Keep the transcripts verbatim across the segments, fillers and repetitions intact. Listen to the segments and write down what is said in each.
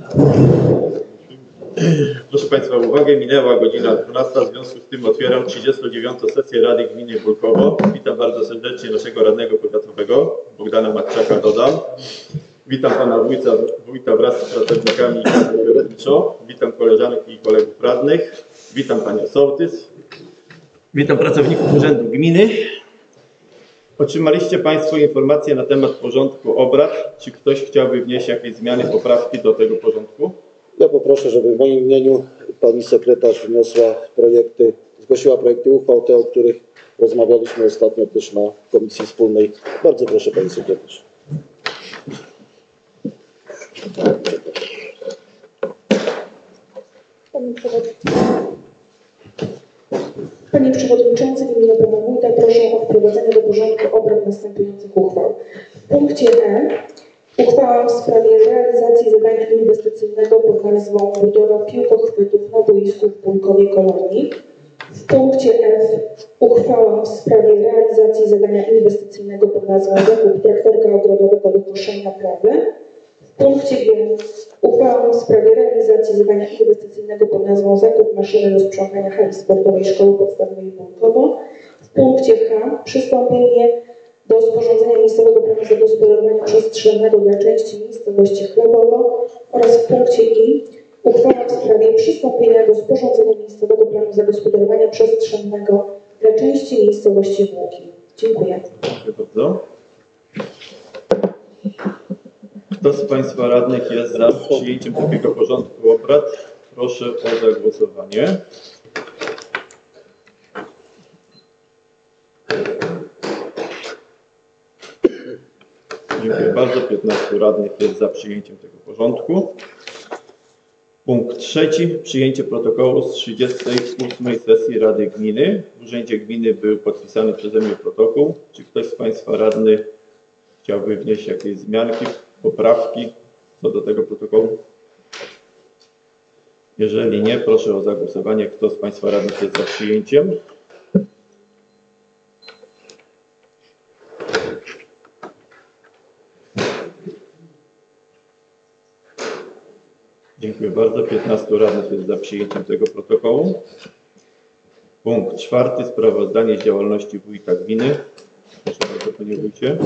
Proszę Państwa, uwagę, minęła godzina dwunasta, w związku z tym otwieram trzydziestą dziewiątą sesję Rady Gminy Bulkowo. Witam bardzo serdecznie naszego radnego powiatowego, Bogdana Matczaka dodam. Witam Pana wójta, wójta wraz z pracownikami kierowniczą. Witam koleżanki i kolegów radnych. Witam Panią Sołtys. Witam pracowników Urzędu Gminy. Otrzymaliście Państwo informacje na temat porządku obrad. Czy ktoś chciałby wnieść jakieś zmiany, poprawki do tego porządku? Ja poproszę, żeby w moim imieniu Pani sekretarz wniosła projekty, zgłosiła projekty uchwał, te, o których rozmawialiśmy ostatnio też na Komisji Wspólnej. Bardzo proszę Pani sekretarz. Panie Przewodniczący, w imieniu Pana Wójta proszę o wprowadzenie do porządku obrad następujących uchwał. W punkcie E uchwała w sprawie realizacji zadania inwestycyjnego pod nazwą budowa piłkochwytów na boisku w Bulkowie Kolonii. W punkcie F uchwała w sprawie realizacji zadania inwestycyjnego pod nazwą zakup traktorka ogrodowego do koszenia trawy. W punkcie G uchwała w sprawie realizacji zadania inwestycyjnego pod nazwą zakup maszyny do sprzątania hali sportowej Szkoły Podstawowej Bulkowo. W punkcie H przystąpienie do sporządzenia miejscowego planu zagospodarowania przestrzennego dla części miejscowości Chlebowo oraz w punkcie I uchwała w sprawie przystąpienia do sporządzenia miejscowego planu zagospodarowania przestrzennego dla części miejscowości Włoki. Dziękuję. Dziękuję bardzo. Kto z Państwa radnych jest za przyjęciem takiego porządku obrad? Proszę o zagłosowanie. Dziękuję bardzo. piętnastu radnych jest za przyjęciem tego porządku. Punkt trzeci. Przyjęcie protokołu z trzydziestej ósmej sesji Rady Gminy. W Urzędzie Gminy był podpisany przeze mnie protokół. Czy ktoś z Państwa radnych chciałby wnieść jakieś zmianki, poprawki co do tego protokołu? Jeżeli nie, proszę o zagłosowanie. Kto z Państwa radnych jest za przyjęciem? Dziękuję bardzo. piętnastu radnych jest za przyjęciem tego protokołu. Punkt czwarty. Sprawozdanie z działalności wójta gminy. Proszę bardzo, Panie Wójcie.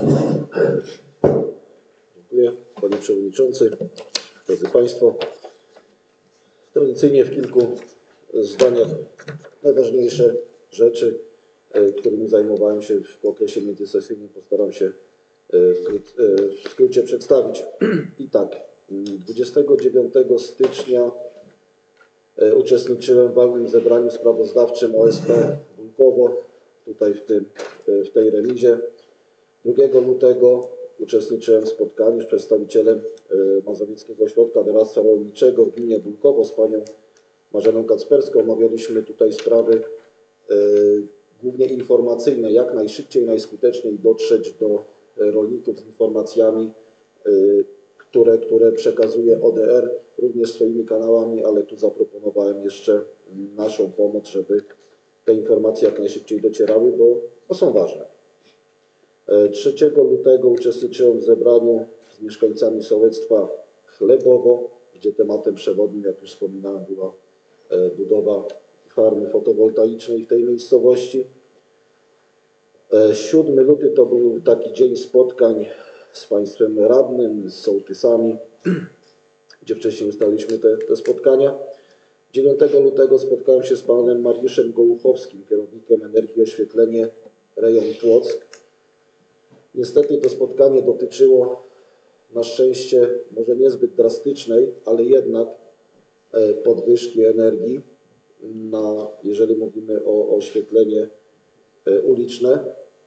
Dziękuję Panie Przewodniczący, drodzy Państwo. Tradycyjnie w kilku zdaniach najważniejsze rzeczy, którymi zajmowałem się w okresie międzysesyjnym, postaram się w skrócie przedstawić. I tak, dwudziestego dziewiątego stycznia uczestniczyłem w walnym zebraniu sprawozdawczym O S P Bulkowo, tutaj w, tym, w tej remizie. drugiego lutego uczestniczyłem w spotkaniu z przedstawicielem Mazowieckiego Ośrodka Doradztwa Rolniczego w gminie Bulkowo z panią Marzeną Kacperską. Omawialiśmy tutaj sprawy głównie informacyjne, jak najszybciej, najskuteczniej dotrzeć do rolników z informacjami, które, które przekazuje O D R, również swoimi kanałami, ale tu zaproponowałem jeszcze naszą pomoc, żeby te informacje jak najszybciej docierały, bo, bo są ważne. trzeciego lutego uczestniczyłem w zebraniu z mieszkańcami sołectwa Chlebowo, gdzie tematem przewodnim, jak już wspominałem, była budowa farmy fotowoltaicznej w tej miejscowości. siódmego lutego to był taki dzień spotkań z państwem radnym, z sołtysami, gdzie wcześniej ustaliliśmy te, te spotkania. dziewiątego lutego spotkałem się z panem Mariuszem Gołuchowskim, kierownikiem Energii i Oświetlenie rejon Płock. Niestety to spotkanie dotyczyło na szczęście może niezbyt drastycznej, ale jednak podwyżki energii, na, jeżeli mówimy o oświetlenie uliczne.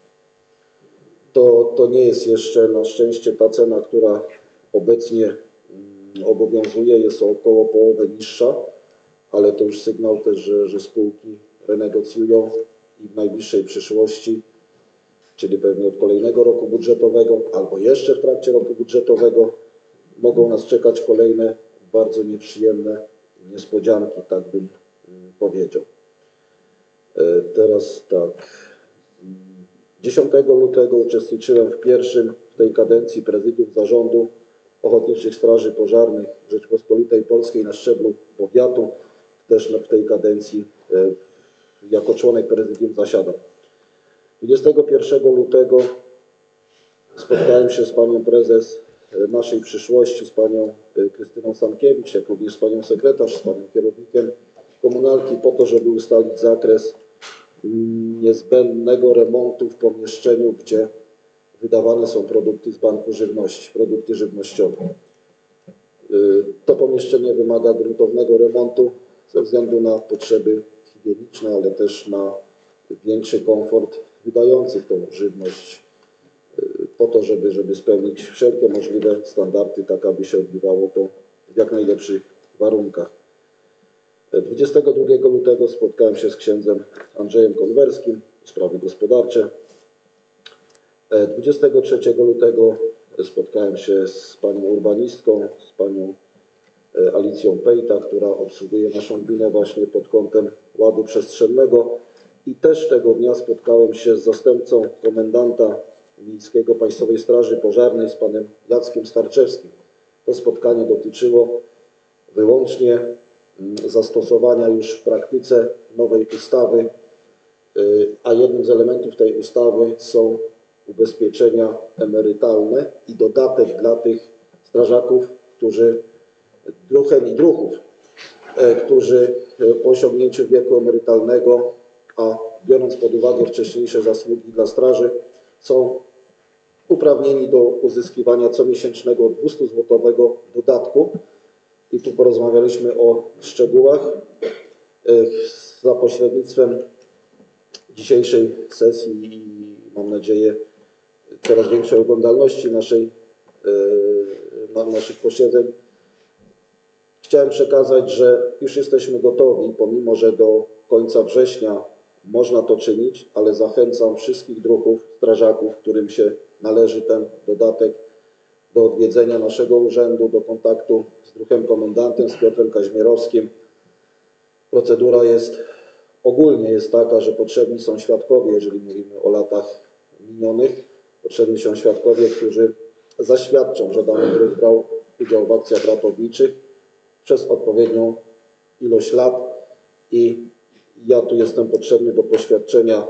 To, to nie jest jeszcze na szczęście ta cena, która obecnie obowiązuje, jest o około połowę niższa, ale to już sygnał też, że, że spółki renegocjują i w najbliższej przyszłości, czyli pewnie od kolejnego roku budżetowego albo jeszcze w trakcie roku budżetowego mogą nas czekać kolejne bardzo nieprzyjemne niespodzianki, tak bym powiedział. Teraz tak. dziesiątego lutego uczestniczyłem w pierwszym w tej kadencji prezydium zarządu Ochotniczych Straży Pożarnych Rzeczypospolitej Polskiej na szczeblu powiatu, też w tej kadencji jako członek prezydium zasiadam. dwudziestego pierwszego lutego spotkałem się z panią prezes naszej przyszłości, z panią Krystyną Sankiewicz, jak również z panią sekretarz, z panem kierownikiem komunalki po to, żeby ustalić zakres niezbędnego remontu w pomieszczeniu, gdzie wydawane są produkty z Banku Żywności, produkty żywnościowe. To pomieszczenie wymaga gruntownego remontu ze względu na potrzeby higieniczne, ale też na większy komfort wydających tą żywność, po to, żeby, żeby spełnić wszelkie możliwe standardy, tak aby się odbywało to w jak najlepszych warunkach. dwudziestego drugiego lutego spotkałem się z księdzem Andrzejem Konwerskim w sprawy gospodarcze. dwudziestego trzeciego lutego spotkałem się z panią urbanistką, z panią Alicją Pejta, która obsługuje naszą gminę właśnie pod kątem ładu przestrzennego, i też tego dnia spotkałem się z zastępcą komendanta miejskiego Państwowej Straży Pożarnej, z panem Jackiem Starczewskim. To spotkanie dotyczyło wyłącznie zastosowania już w praktyce nowej ustawy, a jednym z elementów tej ustawy są ubezpieczenia emerytalne i dodatek dla tych strażaków, którzy druhen i druhów, którzy po osiągnięciu wieku emerytalnego, a biorąc pod uwagę wcześniejsze zasługi dla straży, są uprawnieni do uzyskiwania comiesięcznego dwustuzłotowego dodatku. I tu porozmawialiśmy o szczegółach. Za pośrednictwem dzisiejszej sesji i mam nadzieję coraz większej oglądalności naszej, naszych posiedzeń chciałem przekazać, że już jesteśmy gotowi, pomimo że do końca września można to czynić, ale zachęcam wszystkich druhów, strażaków, którym się należy ten dodatek, do odwiedzenia naszego urzędu, do kontaktu z druhem komendantem, z Piotrem Kaźmierowskim. Procedura jest ogólnie jest taka, że potrzebni są świadkowie, jeżeli mówimy o latach minionych, potrzebni są świadkowie, którzy zaświadczą, że dany druh brał udział w akcjach ratowniczych przez odpowiednią ilość lat, i ja tu jestem potrzebny do poświadczenia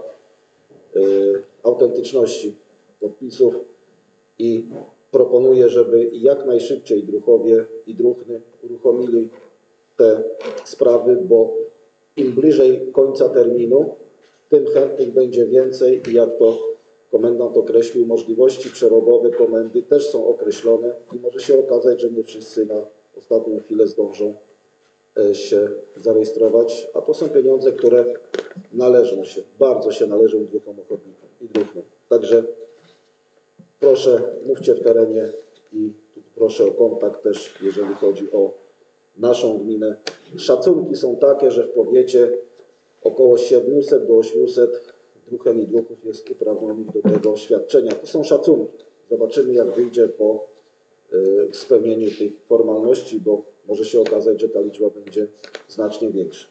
y, autentyczności podpisów i proponuję, żeby jak najszybciej druhowie i druhny uruchomili te sprawy, bo im bliżej końca terminu, tym chętnych będzie więcej i jak to komendant określił, możliwości przerobowe komendy też są określone i może się okazać, że nie wszyscy na ostatnią chwilę zdążą się zarejestrować, a to są pieniądze, które należą się, bardzo się należą druhom ochotnikom i druhnom. Także proszę, mówcie w terenie i tu proszę o kontakt też, jeżeli chodzi o naszą gminę. Szacunki są takie, że w powiecie około siedemset do ośmiuset druhen i druhów jest uprawnionych do tego świadczenia. To są szacunki. Zobaczymy, jak wyjdzie po y, spełnieniu tych formalności, bo może się okazać, że ta liczba będzie znacznie większa.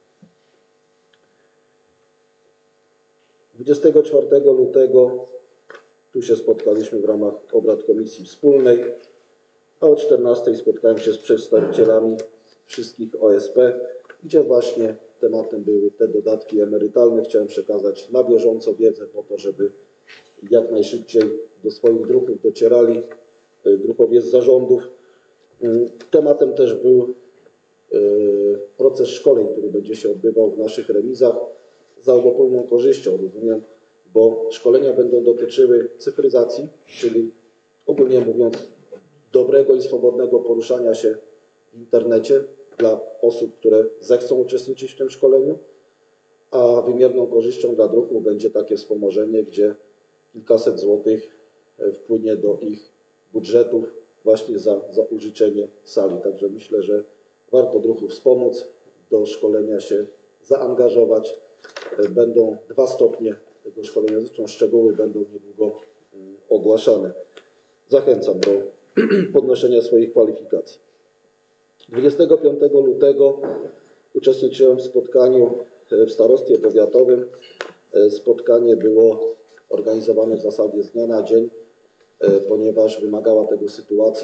dwudziestego czwartego lutego tu się spotkaliśmy w ramach obrad Komisji Wspólnej, a o czternastej spotkałem się z przedstawicielami wszystkich O S P, gdzie właśnie tematem były te dodatki emerytalne. Chciałem przekazać na bieżąco wiedzę po to, żeby jak najszybciej do swoich druhów docierali druhowie z zarządów. Tematem też był proces szkoleń, który będzie się odbywał w naszych remizach za obopólną korzyścią, rozumiem, bo szkolenia będą dotyczyły cyfryzacji, czyli ogólnie mówiąc dobrego i swobodnego poruszania się w internecie dla osób, które zechcą uczestniczyć w tym szkoleniu, a wymierną korzyścią dla druhów będzie takie wspomożenie, gdzie kilkaset złotych wpłynie do ich budżetów właśnie za, za użyczenie sali. Także myślę, że warto druhów wspomóc, do szkolenia się zaangażować. Będą dwa stopnie tego szkolenia, zresztą szczegóły będą niedługo ogłaszane. Zachęcam do podnoszenia swoich kwalifikacji. dwudziestego piątego lutego uczestniczyłem w spotkaniu w starostwie powiatowym. Spotkanie było organizowane w zasadzie z dnia na dzień, ponieważ wymagała tego sytuacja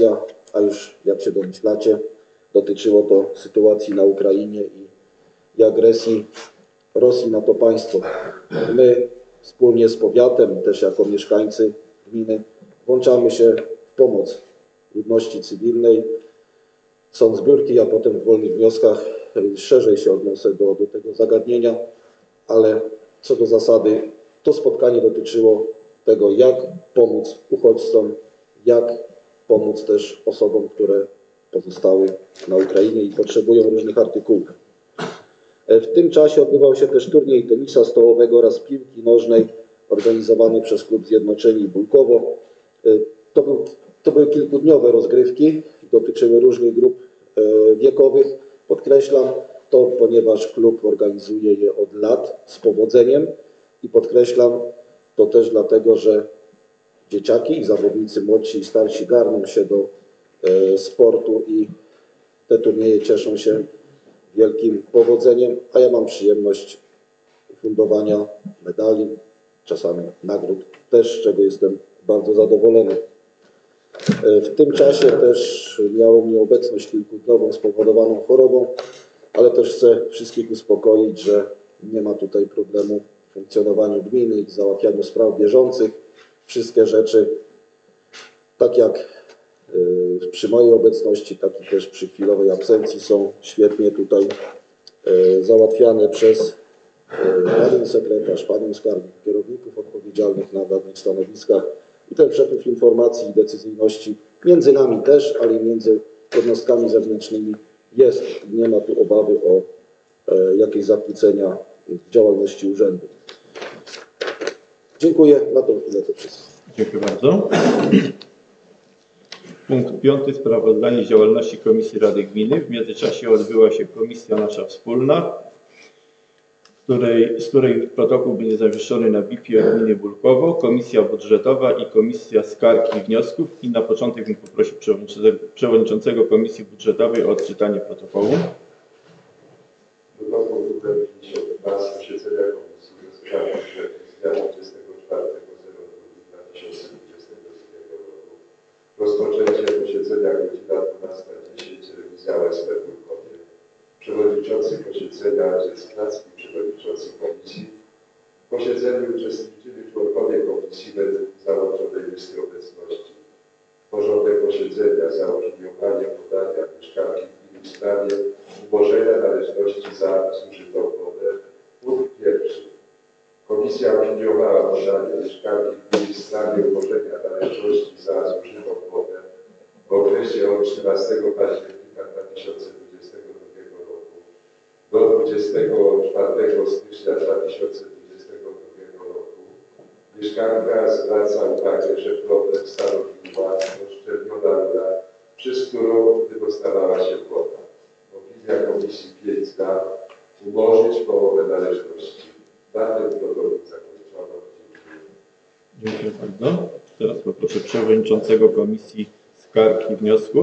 a już jak się domyślacie, dotyczyło to sytuacji na Ukrainie i, i agresji Rosji na to państwo. My wspólnie z powiatem, też jako mieszkańcy gminy, włączamy się w pomoc ludności cywilnej. Są zbiórki, a potem w wolnych wnioskach szerzej się odniosę do, do tego zagadnienia, ale co do zasady to spotkanie dotyczyło tego, jak pomóc uchodźcom, jak pomóc też osobom, które pozostały na Ukrainie i potrzebują różnych artykułów. W tym czasie odbywał się też turniej tenisa stołowego oraz piłki nożnej organizowany przez klub Zjednoczeni Bulkowo. To, był, to były kilkudniowe rozgrywki, dotyczyły różnych grup wiekowych. Podkreślam to, ponieważ klub organizuje je od lat z powodzeniem i podkreślam to też dlatego, że dzieciaki i zawodnicy młodsi i starsi garną się do sportu i te turnieje cieszą się wielkim powodzeniem, a ja mam przyjemność fundowania medali, czasami nagród też, z czego jestem bardzo zadowolony. W tym czasie też miałem nieobecność kilkudniową spowodowaną chorobą, ale też chcę wszystkich uspokoić, że nie ma tutaj problemu w funkcjonowaniu gminy i załatwianiu spraw bieżących. Wszystkie rzeczy, tak jak przy mojej obecności, tak i też przy chwilowej absencji, są świetnie tutaj załatwiane przez panią sekretarz, panią skarbnik, kierowników odpowiedzialnych na danych stanowiskach i ten przepływ informacji i decyzyjności między nami też, ale i między jednostkami zewnętrznymi jest. Nie ma tu obawy o jakieś zakłócenia w działalności urzędu. Dziękuję. Na tą chwilę to wszystko. Dziękuję bardzo. Punkt piąty. Sprawozdanie z działalności Komisji Rady Gminy. W międzyczasie odbyła się komisja nasza wspólna, z której, z której protokół będzie zawieszony na B I P-ie Gminy Bulkowo, Komisja Budżetowa i Komisja Skarg i Wniosków. I na początek bym poprosił przewodniczącego Komisji Budżetowej o odczytanie protokołu. Protokół numer pięćdziesiąt dwa z posiedzenia Komisji do Spraw Budżetu z dnia dwudziestego czwartego lutego dwa tysiące dwudziestego drugiego roku. Rozpoczęcie posiedzenia godzina dwunasta dziesięć, rewizja O S P w Bulkowie. Przewodniczący posiedzenia Andrzej Sklacki, przewodniczący komisji. W posiedzeniu uczestniczyli członkowie komisji według załączonej listy obecności. Porządek posiedzenia, zaopiniowanie podania mieszkanki gminy w sprawie umorzenia należności za zużytą wodę. Punkt pierwszy. Komisja opiniowała podanie mieszkanki gminy w sprawie umorzenia należności za zużytą wodę w okresie od trzynastego października dwa tysiące dwudziestego drugiego roku do dwudziestego czwartego stycznia dwa tysiące dwudziestego drugiego roku. Mieszkanka zwraca uwagę, że problem stanowiła rozszczelniona rura, przez którą wydostawała się woda. Opinia komisji pięć za umorzyć połowę należności. Na tym protokół zakończono. Dziękuję. Dziękuję bardzo. Teraz poproszę przewodniczącego Komisji Skarg i Wniosków.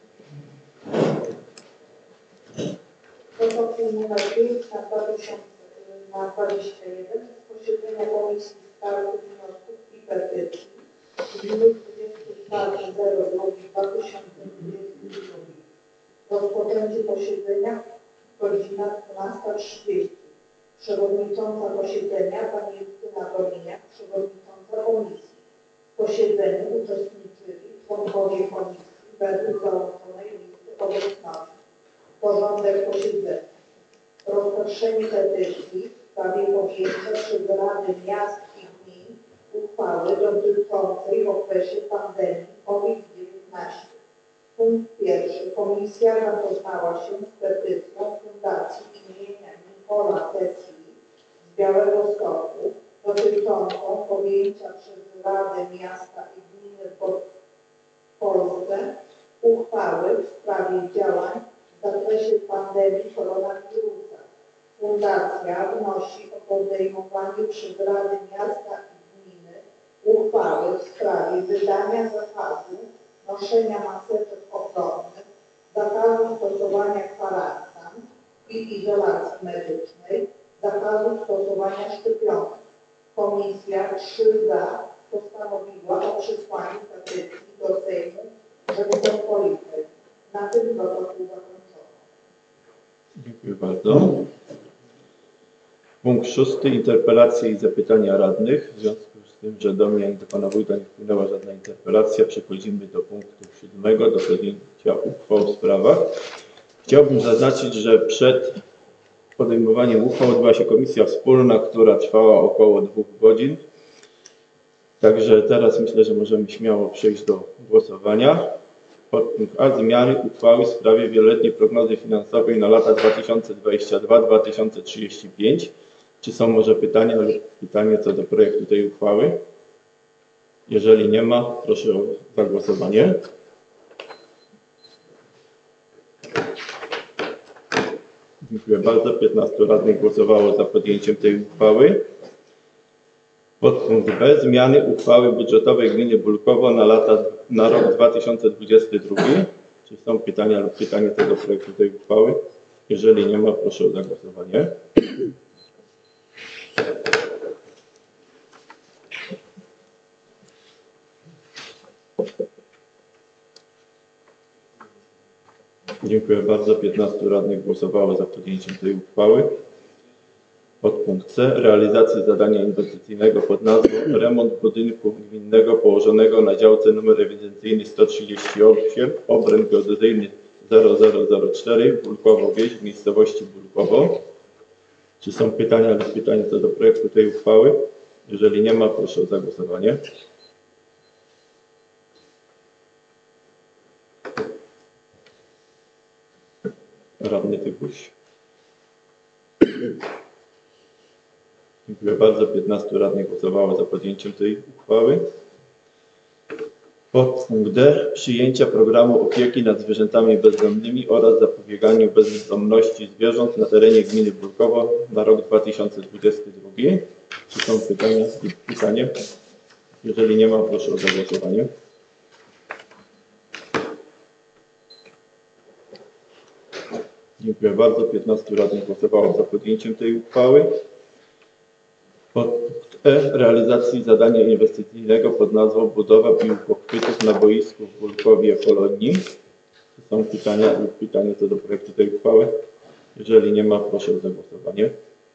Protokół numer pięć na dwa tysiące dwadzieścia jeden z posiedzenia Komisji Skarg i Wniosków i Petycji w dniu dwudziestego czwartego lutego dwa tysiące dwudziestego drugiego. Rozpoczęcie posiedzenia godzina dwunasta trzydzieści. Przewodnicząca posiedzenia pani Justyna Doliniak, przewodnicząca komisji. W posiedzeniu uczestniczyli członkowie komisji według załączonej listy obecności. Porządek posiedzenia. Rozpatrzenie petycji w sprawie podjęcia przez Rady Miast i Gmin uchwały dotyczącej w okresie pandemii COVID dziewiętnaście. Punkt pierwszy. Komisja zapoznała się z petycją Fundacji imienia Nikola Tesli z Białegostoku dotyczącą podjęcia przez Radę Miasta i Gminy w Polsce uchwały w sprawie działań w zakresie pandemii koronawirusa. Fundacja wnosi o podejmowanie przez Rady Miasta i Gminy uchwały w sprawie wydania zakazu noszenia maseczek ochronnych, zakazu stosowania kwarantan i izolacji medycznej, zakazu stosowania szczepionek. Komisja trzy za postanowiła o przesłaniu petycji do Sejmu Rzeczypospolitej. Na tym protokół zakończono. Dziękuję bardzo. Punkt szósty. Interpelacje i zapytania radnych. W związku z tym, że do mnie ani do pana wójta nie wpłynęła żadna interpelacja, przechodzimy do punktu siódmego, do podjęcia uchwał w sprawach. Chciałbym zaznaczyć, że przed podejmowaniem uchwał odbyła się komisja wspólna, która trwała około dwóch godzin. Także teraz myślę, że możemy śmiało przejść do głosowania. Podpunkt A. Zmiany uchwały w sprawie wieloletniej prognozy finansowej na lata dwa tysiące dwudziesty drugi do dwa tysiące trzydziestego piątego. Czy są może pytania lub pytanie co do projektu tej uchwały? Jeżeli nie ma, proszę o zagłosowanie. Dziękuję bardzo. piętnastu radnych głosowało za podjęciem tej uchwały. Podpunkt B. Zmiany uchwały budżetowej gminy Bulkowo na lata na rok dwa tysiące dwudziesty drugi. Czy są pytania lub pytanie co do projektu tej uchwały? Jeżeli nie ma, proszę o zagłosowanie. Dziękuję bardzo. piętnastu radnych głosowało za podjęciem tej uchwały. Podpunkt C. Realizacji zadania inwestycyjnego pod nazwą remont budynku gminnego położonego na działce numer ewidencyjny sto trzydzieści osiem, obręb geodezyjny zero zero zero cztery, Bulkowo-Wieś w miejscowości Bulkowo. Czy są pytania lub pytania co do projektu tej uchwały? Jeżeli nie ma, proszę o zagłosowanie. Radny Tybuś. Dziękuję bardzo. piętnastu radnych głosowało za podjęciem tej uchwały. Podpunkt D. Przyjęcia programu opieki nad zwierzętami bezdomnymi oraz zapobieganiu bezdomności zwierząt na terenie gminy Bulkowo na rok dwa tysiące dwudziesty drugi. Czy są pytania i pytanie? Jeżeli nie ma, proszę o zagłosowanie. Dziękuję bardzo. piętnastu radnych głosowało za podjęciem tej uchwały. Podpunkt E. Realizacji zadania inwestycyjnego pod nazwą budowa piłkochwytów na boisku w Bulkowie Polonii. Czy są pytania lub pytania co do projektu tej uchwały? Jeżeli nie ma, proszę o zagłosowanie.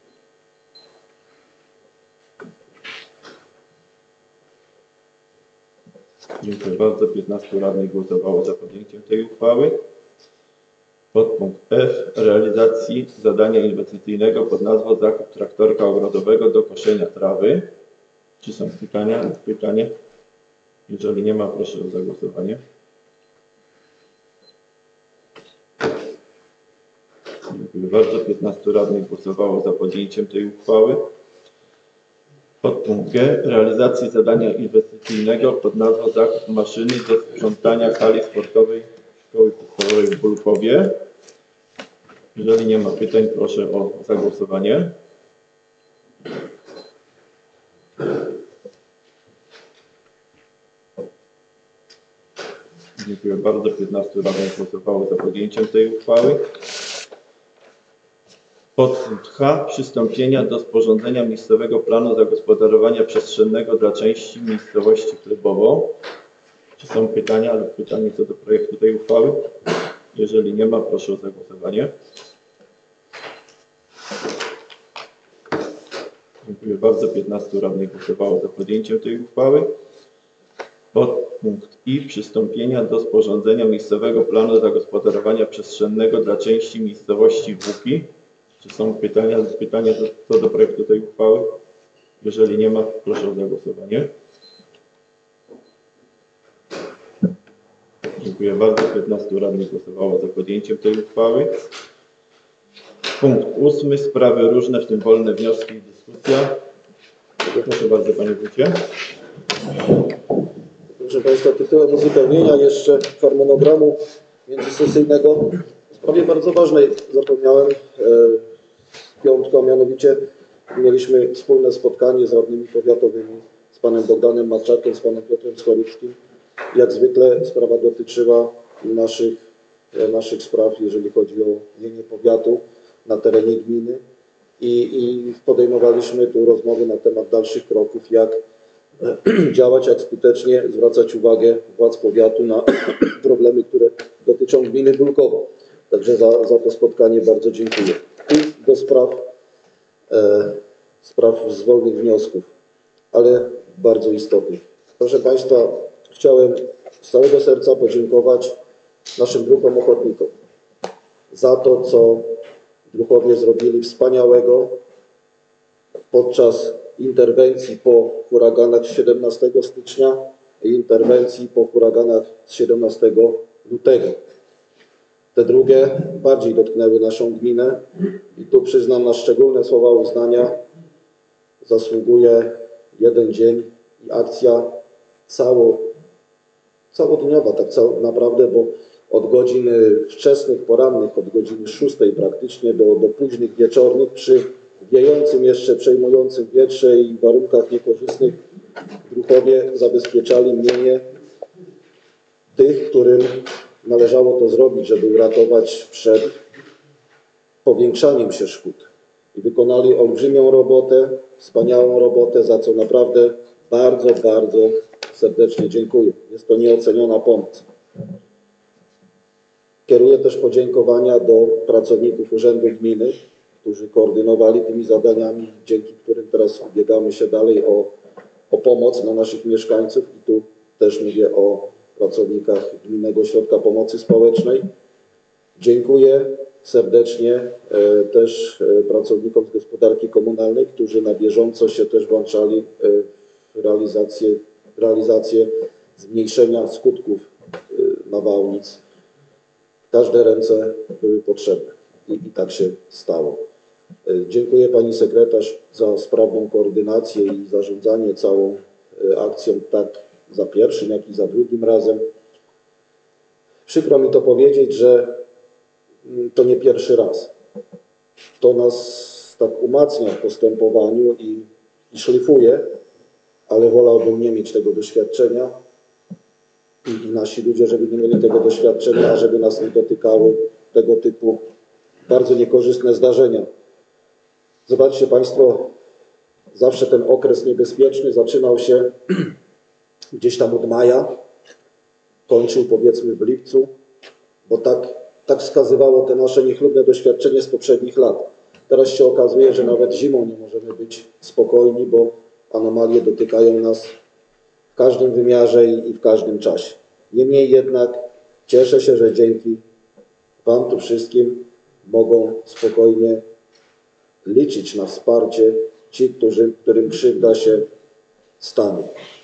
Dziękuję bardzo. piętnastu radnych głosowało za podjęciem tej uchwały. Podpunkt F. Realizacji zadania inwestycyjnego pod nazwą zakup traktorka ogrodowego do koszenia trawy. Czy są pytania lub pytanie? Jeżeli nie ma, proszę o zagłosowanie. Dziękuję bardzo. piętnastu radnych głosowało za podjęciem tej uchwały. Podpunkt G. Realizacji zadania inwestycyjnego pod nazwą zakup maszyny do sprzątania hali sportowej Szkoły Podstawowej w Bulkowie. Jeżeli nie ma pytań, proszę o zagłosowanie. Dziękuję bardzo. piętnastu radnych głosowało za podjęciem tej uchwały. Podpunkt H. Przystąpienia do sporządzenia miejscowego planu zagospodarowania przestrzennego dla części miejscowości Chlebowo. Czy są pytania lub pytanie co do projektu tej uchwały? Jeżeli nie ma, proszę o zagłosowanie. Dziękuję bardzo. piętnastu radnych głosowało za podjęciem tej uchwały. Podpunkt I. Przystąpienia do sporządzenia miejscowego planu zagospodarowania przestrzennego dla części miejscowości Łuki. Czy są pytania lub pytania co do projektu tej uchwały? Jeżeli nie ma, proszę o zagłosowanie. Dziękuję bardzo. piętnastu radnych głosowało za podjęciem tej uchwały. Punkt ósmy. Sprawy różne, w tym wolne wnioski i dyskusja. Proszę bardzo, panie wójcie. Proszę Państwa, tytułem uzupełnienia jeszcze harmonogramu międzysesyjnego w sprawie bardzo ważnej zapomniałem w piątku, a mianowicie mieliśmy wspólne spotkanie z radnymi powiatowymi, z panem Bogdanem Matczakiem, z panem Piotrem Skorupskim. Jak zwykle sprawa dotyczyła naszych, naszych spraw, jeżeli chodzi o mienie powiatu na terenie gminy i, i podejmowaliśmy tu rozmowy na temat dalszych kroków, jak działać, jak skutecznie zwracać uwagę władz powiatu na problemy, które dotyczą gminy Bulkowo. Także za, za to spotkanie bardzo dziękuję. I do spraw, e, spraw zwolnych wniosków, ale bardzo istotnych. Proszę Państwa, chciałem z całego serca podziękować naszym druhom ochotnikom za to, co druhowie zrobili wspaniałego podczas interwencji po huraganach z siedemnastego stycznia i interwencji po huraganach z siedemnastego lutego. Te drugie bardziej dotknęły naszą gminę i tu przyznam na szczególne słowa uznania zasługuje jeden dzień i akcja cało, całodniowa, tak cało, naprawdę, bo od godzin wczesnych, porannych, od godziny szóstej praktycznie do, do późnych wieczornych przy wiejącym jeszcze, przejmującym wietrze i warunkach niekorzystnych druhowie zabezpieczali mienie tych, którym należało to zrobić, żeby uratować przed powiększaniem się szkód. I wykonali olbrzymią robotę, wspaniałą robotę, za co naprawdę bardzo, bardzo serdecznie dziękuję. Jest to nieoceniona pomoc. Kieruję też podziękowania do pracowników Urzędu Gminy, którzy koordynowali tymi zadaniami, dzięki którym teraz ubiegamy się dalej o, o pomoc dla naszych mieszkańców. I tu też mówię o pracownikach Gminnego Ośrodka Pomocy Społecznej. Dziękuję serdecznie e, też e, pracownikom z gospodarki komunalnej, którzy na bieżąco się też włączali e, w realizację, w realizację zmniejszenia skutków e, nawałnic. Każde ręce były potrzebne i, i tak się stało. E, dziękuję Pani Sekretarz za sprawną koordynację i zarządzanie całą e, akcją, tak za pierwszym, jak i za drugim razem. Przykro mi to powiedzieć, że to nie pierwszy raz. To nas tak umacnia w postępowaniu i, i szlifuje, ale wolałbym nie mieć tego doświadczenia i, i nasi ludzie, żeby nie mieli tego doświadczenia, a żeby nas nie dotykały tego typu bardzo niekorzystne zdarzenia. Zobaczcie Państwo, zawsze ten okres niebezpieczny zaczynał się gdzieś tam od maja, kończył powiedzmy w lipcu, bo tak Tak wskazywało te nasze niechlubne doświadczenie z poprzednich lat. Teraz się okazuje, że nawet zimą nie możemy być spokojni, bo anomalie dotykają nas w każdym wymiarze i w każdym czasie. Niemniej jednak cieszę się, że dzięki Wam tu wszystkim mogą spokojnie liczyć na wsparcie ci, którzy, którym krzywda się stanie.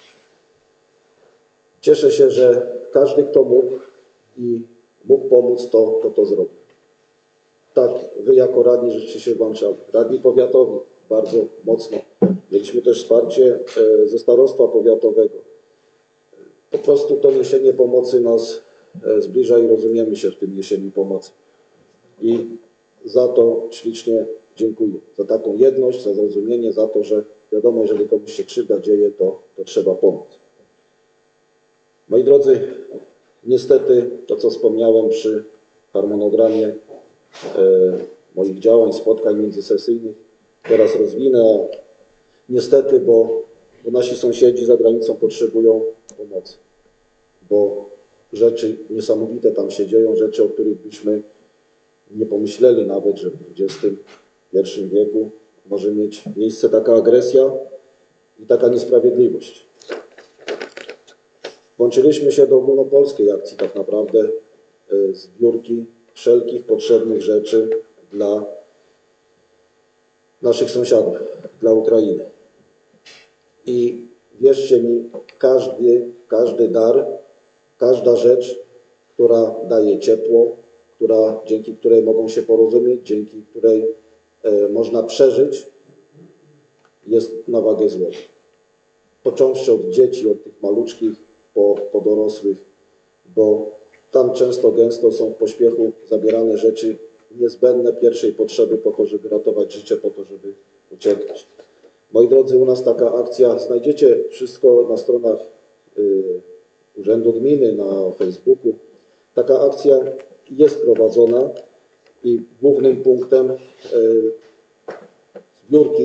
Cieszę się, że każdy, kto mógł i mógł pomóc, to, to to zrobił. Tak, Wy jako radni żeście się włączali. Radni powiatowi bardzo mocno. Mieliśmy też wsparcie ze starostwa powiatowego. Po prostu to niesienie pomocy nas zbliża i rozumiemy się w tym niesieniu pomocy. I za to ślicznie dziękuję. Za taką jedność, za zrozumienie, za to, że wiadomo, jeżeli komuś się krzywda dzieje, to, to trzeba pomóc. Moi drodzy, niestety to, co wspomniałem przy harmonogramie e, moich działań, spotkań międzysesyjnych, teraz rozwinę. Niestety, bo, bo nasi sąsiedzi za granicą potrzebują pomocy, bo rzeczy niesamowite tam się dzieją, rzeczy, o których byśmy nie pomyśleli nawet, że w dwudziestym pierwszym wieku może mieć miejsce taka agresja i taka niesprawiedliwość. Włączyliśmy się do ogólnopolskiej akcji tak naprawdę zbiórki wszelkich potrzebnych rzeczy dla naszych sąsiadów, dla Ukrainy. I wierzcie mi, każdy, każdy dar, każda rzecz, która daje ciepło, która, dzięki której mogą się porozumieć, dzięki której e, można przeżyć, jest na wagę złota. Począwszy od dzieci, od tych maluczkich, po, po dorosłych, bo tam często, gęsto są w pośpiechu zabierane rzeczy niezbędne pierwszej potrzeby po to, żeby ratować życie, po to, żeby uciekać. Moi drodzy, u nas taka akcja, znajdziecie wszystko na stronach y, Urzędu Gminy, na Facebooku. Taka akcja jest prowadzona i głównym punktem y, zbiórki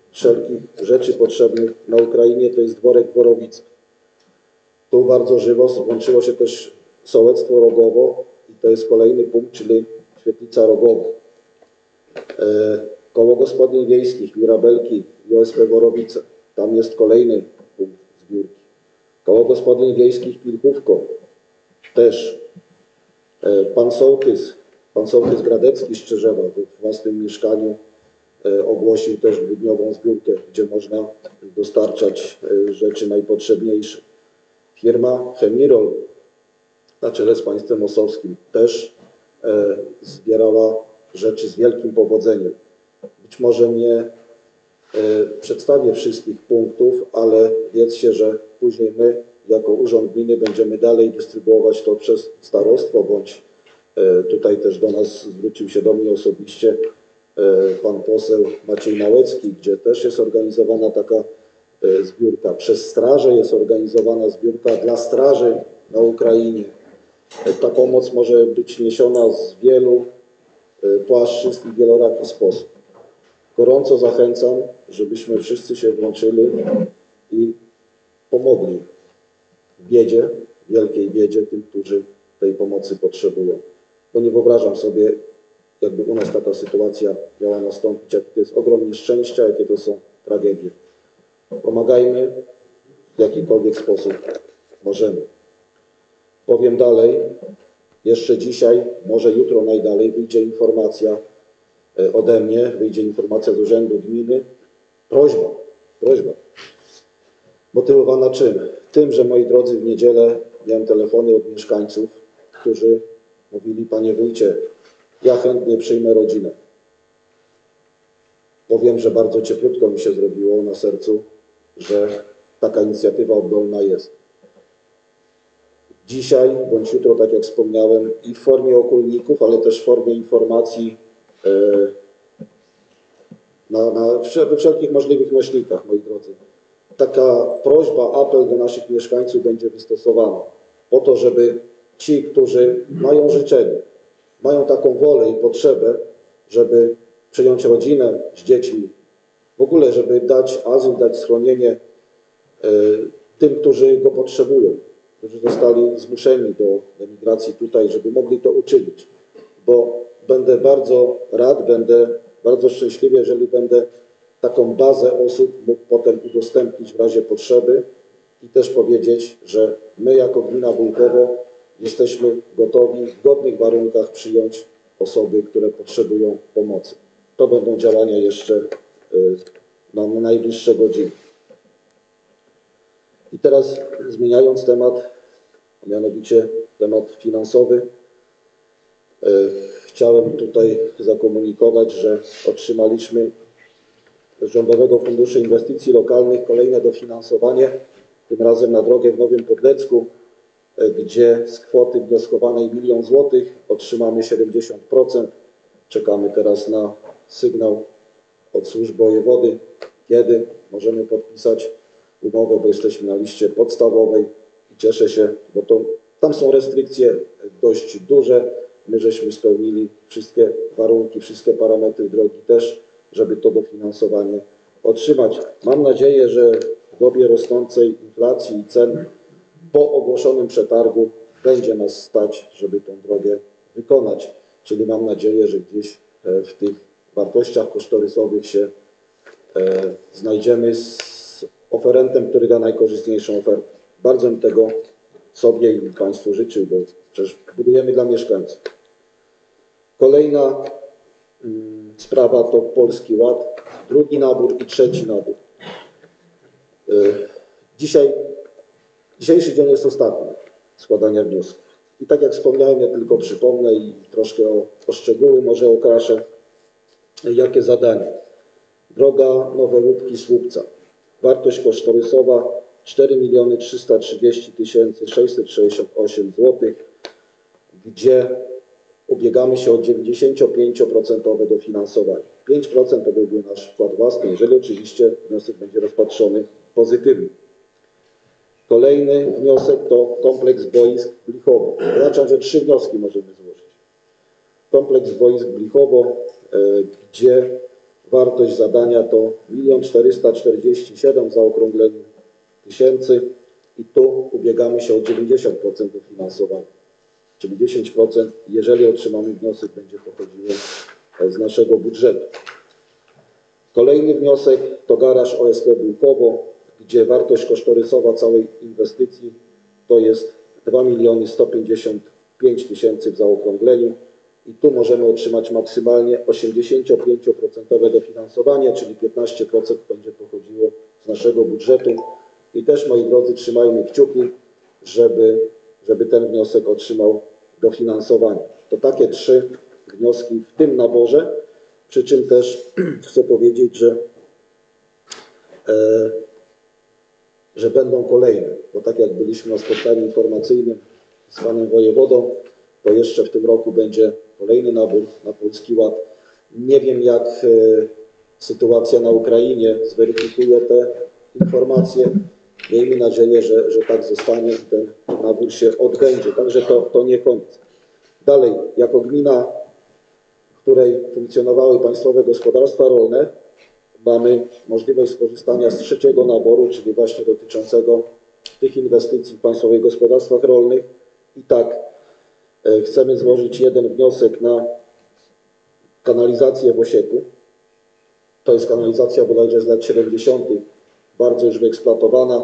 wszelkich rzeczy potrzebnych na Ukrainie, to jest dworek w Borowicach. Tu bardzo żywo włączyło się też sołectwo Rogowo i to jest kolejny punkt, czyli świetlica Rogowo. Koło Gospodyń Wiejskich, Mirabelki i O S P Borowice. Tam jest kolejny punkt zbiórki. Koło Gospodyń Wiejskich Pilchówko. Też pan sołtys, pan sołtys Gradecki z Szczerzewa w własnym mieszkaniu ogłosił też dwudniową zbiórkę, gdzie można dostarczać rzeczy najpotrzebniejsze. Firma Chemirol na czele z państwem osowskim też zbierała rzeczy z wielkim powodzeniem. Być może nie e, przedstawię wszystkich punktów, ale wiedzcie, że później my jako Urząd Gminy będziemy dalej dystrybuować to przez starostwo, bądź e, tutaj też do nas zwrócił się do mnie osobiście e, pan poseł Maciej Małecki, gdzie też jest organizowana taka e, zbiórka. Przez straże jest organizowana zbiórka dla straży na Ukrainie. E, ta pomoc może być niesiona z wielu płaszczyzn i wieloraki sposób. Gorąco zachęcam, żebyśmy wszyscy się włączyli i pomogli w biedzie, wielkiej biedzie tym, którzy tej pomocy potrzebują. Bo nie wyobrażam sobie, jakby u nas taka sytuacja miała nastąpić, jakie to jest ogrom nieszczęścia, jakie to są tragedie. Pomagajmy w jakikolwiek sposób możemy. Powiem dalej. Jeszcze dzisiaj, może jutro najdalej, wyjdzie informacja ode mnie, wyjdzie informacja z Urzędu Gminy. Prośba, prośba. Motywowana czym? Tym, że moi drodzy, w niedzielę miałem telefony od mieszkańców, którzy mówili: panie wójcie, ja chętnie przyjmę rodzinę. Powiem, że bardzo cieplutko mi się zrobiło na sercu, że taka inicjatywa oddolna jest. Dzisiaj bądź jutro, tak jak wspomniałem, i w formie okulników, ale też w formie informacji e, na, na wszelkich możliwych nośnikach, moi drodzy. Taka prośba, apel do naszych mieszkańców będzie wystosowana po to, żeby ci, którzy mają życzenie, mają taką wolę i potrzebę, żeby przyjąć rodzinę z dziećmi, w ogóle, żeby dać azyl, dać schronienie e, tym, którzy go potrzebują, którzy zostali zmuszeni do emigracji tutaj, żeby mogli to uczynić. Bo będę bardzo rad, będę bardzo szczęśliwy, jeżeli będę taką bazę osób mógł potem udostępnić w razie potrzeby i też powiedzieć, że my jako gmina Wólkowo jesteśmy gotowi w godnych warunkach przyjąć osoby, które potrzebują pomocy. To będą działania jeszcze na najbliższe godziny. I teraz zmieniając temat, a mianowicie temat finansowy, chciałem tutaj zakomunikować, że otrzymaliśmy z Rządowego Funduszu Inwestycji Lokalnych kolejne dofinansowanie, tym razem na drogę w Nowym Podlecku, gdzie z kwoty wnioskowanej milion złotych otrzymamy siedemdziesiąt procent. Czekamy teraz na sygnał od służb wojewody, kiedy możemy podpisać umowę, bo jesteśmy na liście podstawowej i cieszę się, bo to, tam są restrykcje dość duże. My żeśmy spełnili wszystkie warunki, wszystkie parametry drogi też, żeby to dofinansowanie otrzymać. Mam nadzieję, że w dobie rosnącej inflacji i cen po ogłoszonym przetargu będzie nas stać, żeby tą drogę wykonać. Czyli mam nadzieję, że gdzieś w tych wartościach kosztorysowych się znajdziemy z oferentem, który da najkorzystniejszą ofertę. Bardzo bym tego sobie i Państwu życzył, bo przecież budujemy dla mieszkańców. Kolejna mm, sprawa to Polski Ład, drugi nabór i trzeci nabór. Yy, dzisiaj, dzisiejszy dzień jest ostatni składania wniosków. I tak jak wspomniałem, ja tylko przypomnę i troszkę o, o szczegóły może okraszę, jakie zadania. Droga Nowe Łupki Słupca. Wartość kosztorysowa cztery miliony trzysta trzydzieści tysięcy sześćset sześćdziesiąt osiem złotych, gdzie ubiegamy się o dziewięćdziesiąt pięć procent dofinansowanie. pięć procent to byłby nasz wkład własny, jeżeli oczywiście wniosek będzie rozpatrzony pozytywnie. Kolejny wniosek to kompleks boisk Blichowo. Oznaczam, że trzy wnioski możemy złożyć. Kompleks boisk Blichowo, gdzie Wartość zadania to milion czterysta czterdzieści siedem w zaokrągleniu tysięcy i tu ubiegamy się o dziewięćdziesiąt procent dofinansowania. Czyli dziesięć procent, jeżeli otrzymamy wniosek, będzie pochodziło z naszego budżetu. Kolejny wniosek to garaż O S P Bułkowo, gdzie wartość kosztorysowa całej inwestycji to jest dwa miliony sto pięćdziesiąt pięć tysięcy w zaokrągleniu i tu możemy otrzymać maksymalnie osiemdziesiąt pięć procent dofinansowanie, czyli piętnaście procent będzie pochodziło z naszego budżetu. I też, moi drodzy, trzymajmy kciuki, żeby, żeby ten wniosek otrzymał dofinansowanie. To takie trzy wnioski w tym naborze, przy czym też chcę powiedzieć, że, e, że będą kolejne, bo tak jak byliśmy na spotkaniu informacyjnym z panem wojewodą, to jeszcze w tym roku będzie kolejny nabór na Polski Ład. Nie wiem, jak e, sytuacja na Ukrainie zweryfikuje te informacje. Miejmy nadzieję, że, że tak zostanie i ten nabór się odbędzie. Także to, to nie koniec. Dalej, jako gmina, w której funkcjonowały państwowe gospodarstwa rolne, mamy możliwość skorzystania z trzeciego naboru, czyli właśnie dotyczącego tych inwestycji w państwowych gospodarstwach rolnych. I tak e, chcemy złożyć jeden wniosek na kanalizację w Osieku. To jest kanalizacja bodajże z lat siedemdziesiątych, bardzo już wyeksploatowana,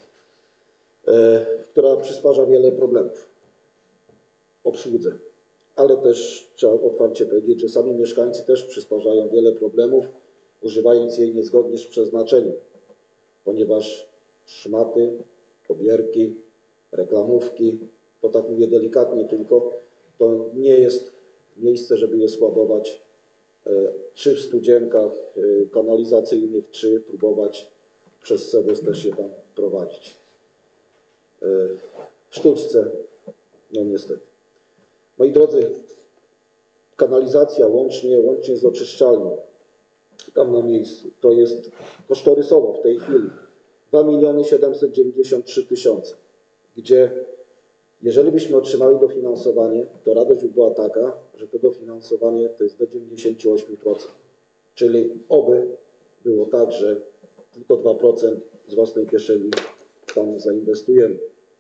e, która przysparza wiele problemów obsłudze. Ale też trzeba otwarcie powiedzieć, że sami mieszkańcy też przysparzają wiele problemów, używając jej niezgodnie z przeznaczeniem, ponieważ szmaty, pobierki, reklamówki, to tak mówię delikatnie tylko, to nie jest miejsce, żeby je składować e, czy w studzienkach e, kanalizacyjnych, czy próbować przez sebus też je tam prowadzić. E, w sztuczce, no niestety. Moi drodzy, kanalizacja łącznie, łącznie z oczyszczalnią, tam na miejscu, to jest kosztorysowo w tej chwili dwa miliony siedemset dziewięćdziesiąt trzy tysiące, gdzie jeżeli byśmy otrzymali dofinansowanie, to radość by była taka, że to dofinansowanie to jest do dziewięćdziesiąt osiem procent. Czyli oby było tak, że tylko dwa procent z własnej kieszeni tam zainwestujemy.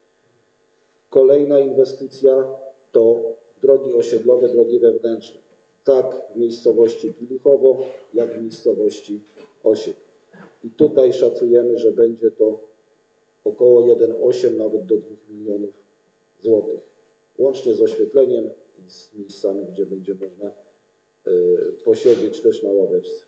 Kolejna inwestycja to drogi osiedlowe, drogi wewnętrzne. Tak w miejscowości Pilichowo, jak w miejscowości Osiek. I tutaj szacujemy, że będzie to około jeden przecinek osiem nawet do dwóch milionów złotych. Łącznie z oświetleniem i z miejscami, gdzie będzie można y, posiedzieć też na ławeczce.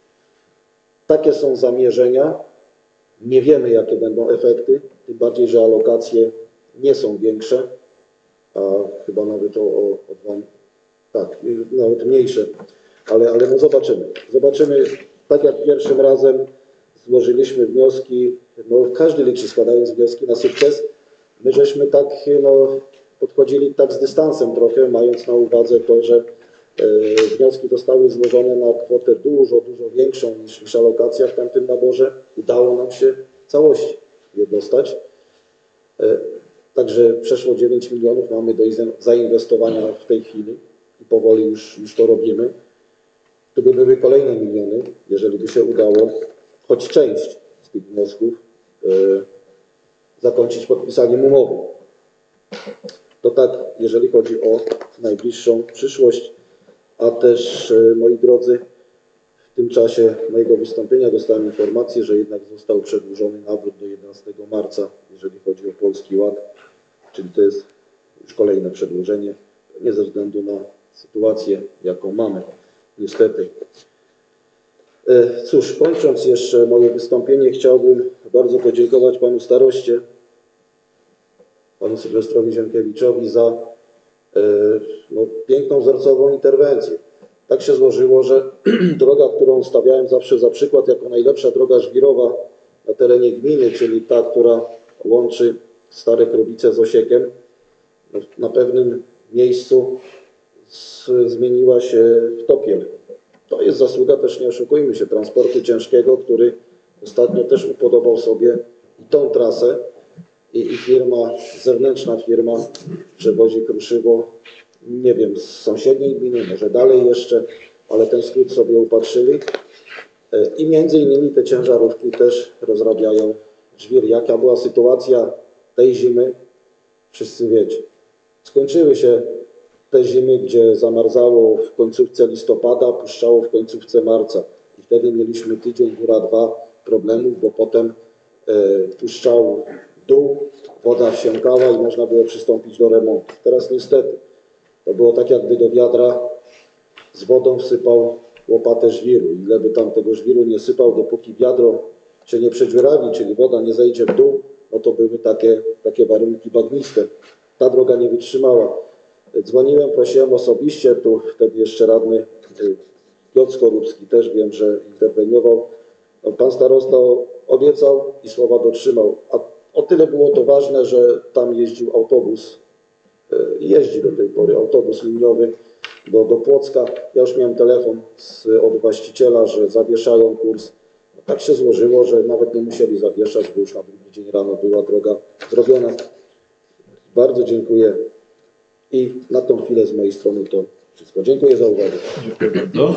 Takie są zamierzenia. Nie wiemy, jakie będą efekty, tym bardziej, że alokacje nie są większe, a chyba nawet o, o, o dwa, tak, nawet mniejsze, ale, ale no zobaczymy. Zobaczymy, tak jak pierwszym razem złożyliśmy wnioski, no każdy liczy składając wnioski na sukces, my żeśmy tak no, podchodzili tak z dystansem trochę, mając na uwadze to, że e, wnioski zostały złożone na kwotę dużo, dużo większą niż, niż alokacja w tamtym naborze. Udało nam się całość je dostać. E, Także przeszło dziewięć milionów mamy do zainwestowania w tej chwili i powoli już, już to robimy. Tu by były kolejne miliony, jeżeli by się udało choć część z tych wniosków e, zakończyć podpisaniem umowy. To tak, jeżeli chodzi o najbliższą przyszłość, a też, e, moi drodzy, w tym czasie mojego wystąpienia dostałem informację, że jednak został przedłużony nawrót do jedenastego marca, jeżeli chodzi o Polski Ład, czyli to jest już kolejne przedłużenie, nie ze względu na sytuację, jaką mamy, niestety. Cóż, kończąc jeszcze moje wystąpienie, chciałbym bardzo podziękować panu staroście, panu Sylwestrowi Ziemkiewiczowi za no, piękną, wzorcową interwencję. Tak się złożyło, że droga, którą stawiałem zawsze za przykład jako najlepsza droga żwirowa na terenie gminy, czyli ta, która łączy Stare Krobice z Osiekiem, na pewnym miejscu z, zmieniła się w topiel. To jest zasługa, też nie oszukujmy się, transportu ciężkiego, który ostatnio też upodobał sobie i tą trasę i, i firma, zewnętrzna firma przewozi kruszywo, nie wiem, z sąsiedniej gminy, może dalej jeszcze, ale ten skrót sobie upatrzyli I między innymi te ciężarówki też rozrabiają żwiry. Jaka była sytuacja tej zimy, wszyscy wiecie. Skończyły się te zimy, gdzie zamarzało w końcówce listopada, puszczało w końcówce marca. I wtedy mieliśmy tydzień, góra dwa problemów, bo potem e, puszczał dół, woda wsiąkała i można było przystąpić do remontu. Teraz niestety to było tak, jakby do wiadra z wodą wsypał łopatę żwiru. Ile by tam tego żwiru nie sypał, dopóki wiadro się nie przedziurawi, czyli woda nie zejdzie w dół, no to były takie, takie warunki bagniste. Ta droga nie wytrzymała. Dzwoniłem, prosiłem osobiście, tu wtedy jeszcze radny Piotr Skorupski też wiem, że interweniował. No, pan starosta obiecał i słowa dotrzymał. A o tyle było to ważne, że tam jeździł autobus, jeździ do tej pory autobus liniowy do, do Płocka. Ja już miałem telefon z, od właściciela, że zawieszają kurs. No, tak się złożyło, że nawet nie musieli zawieszać, bo już na drugi dzień rano była droga zrobiona. Bardzo dziękuję i na tą chwilę z mojej strony to wszystko. Dziękuję za uwagę. Dziękuję bardzo.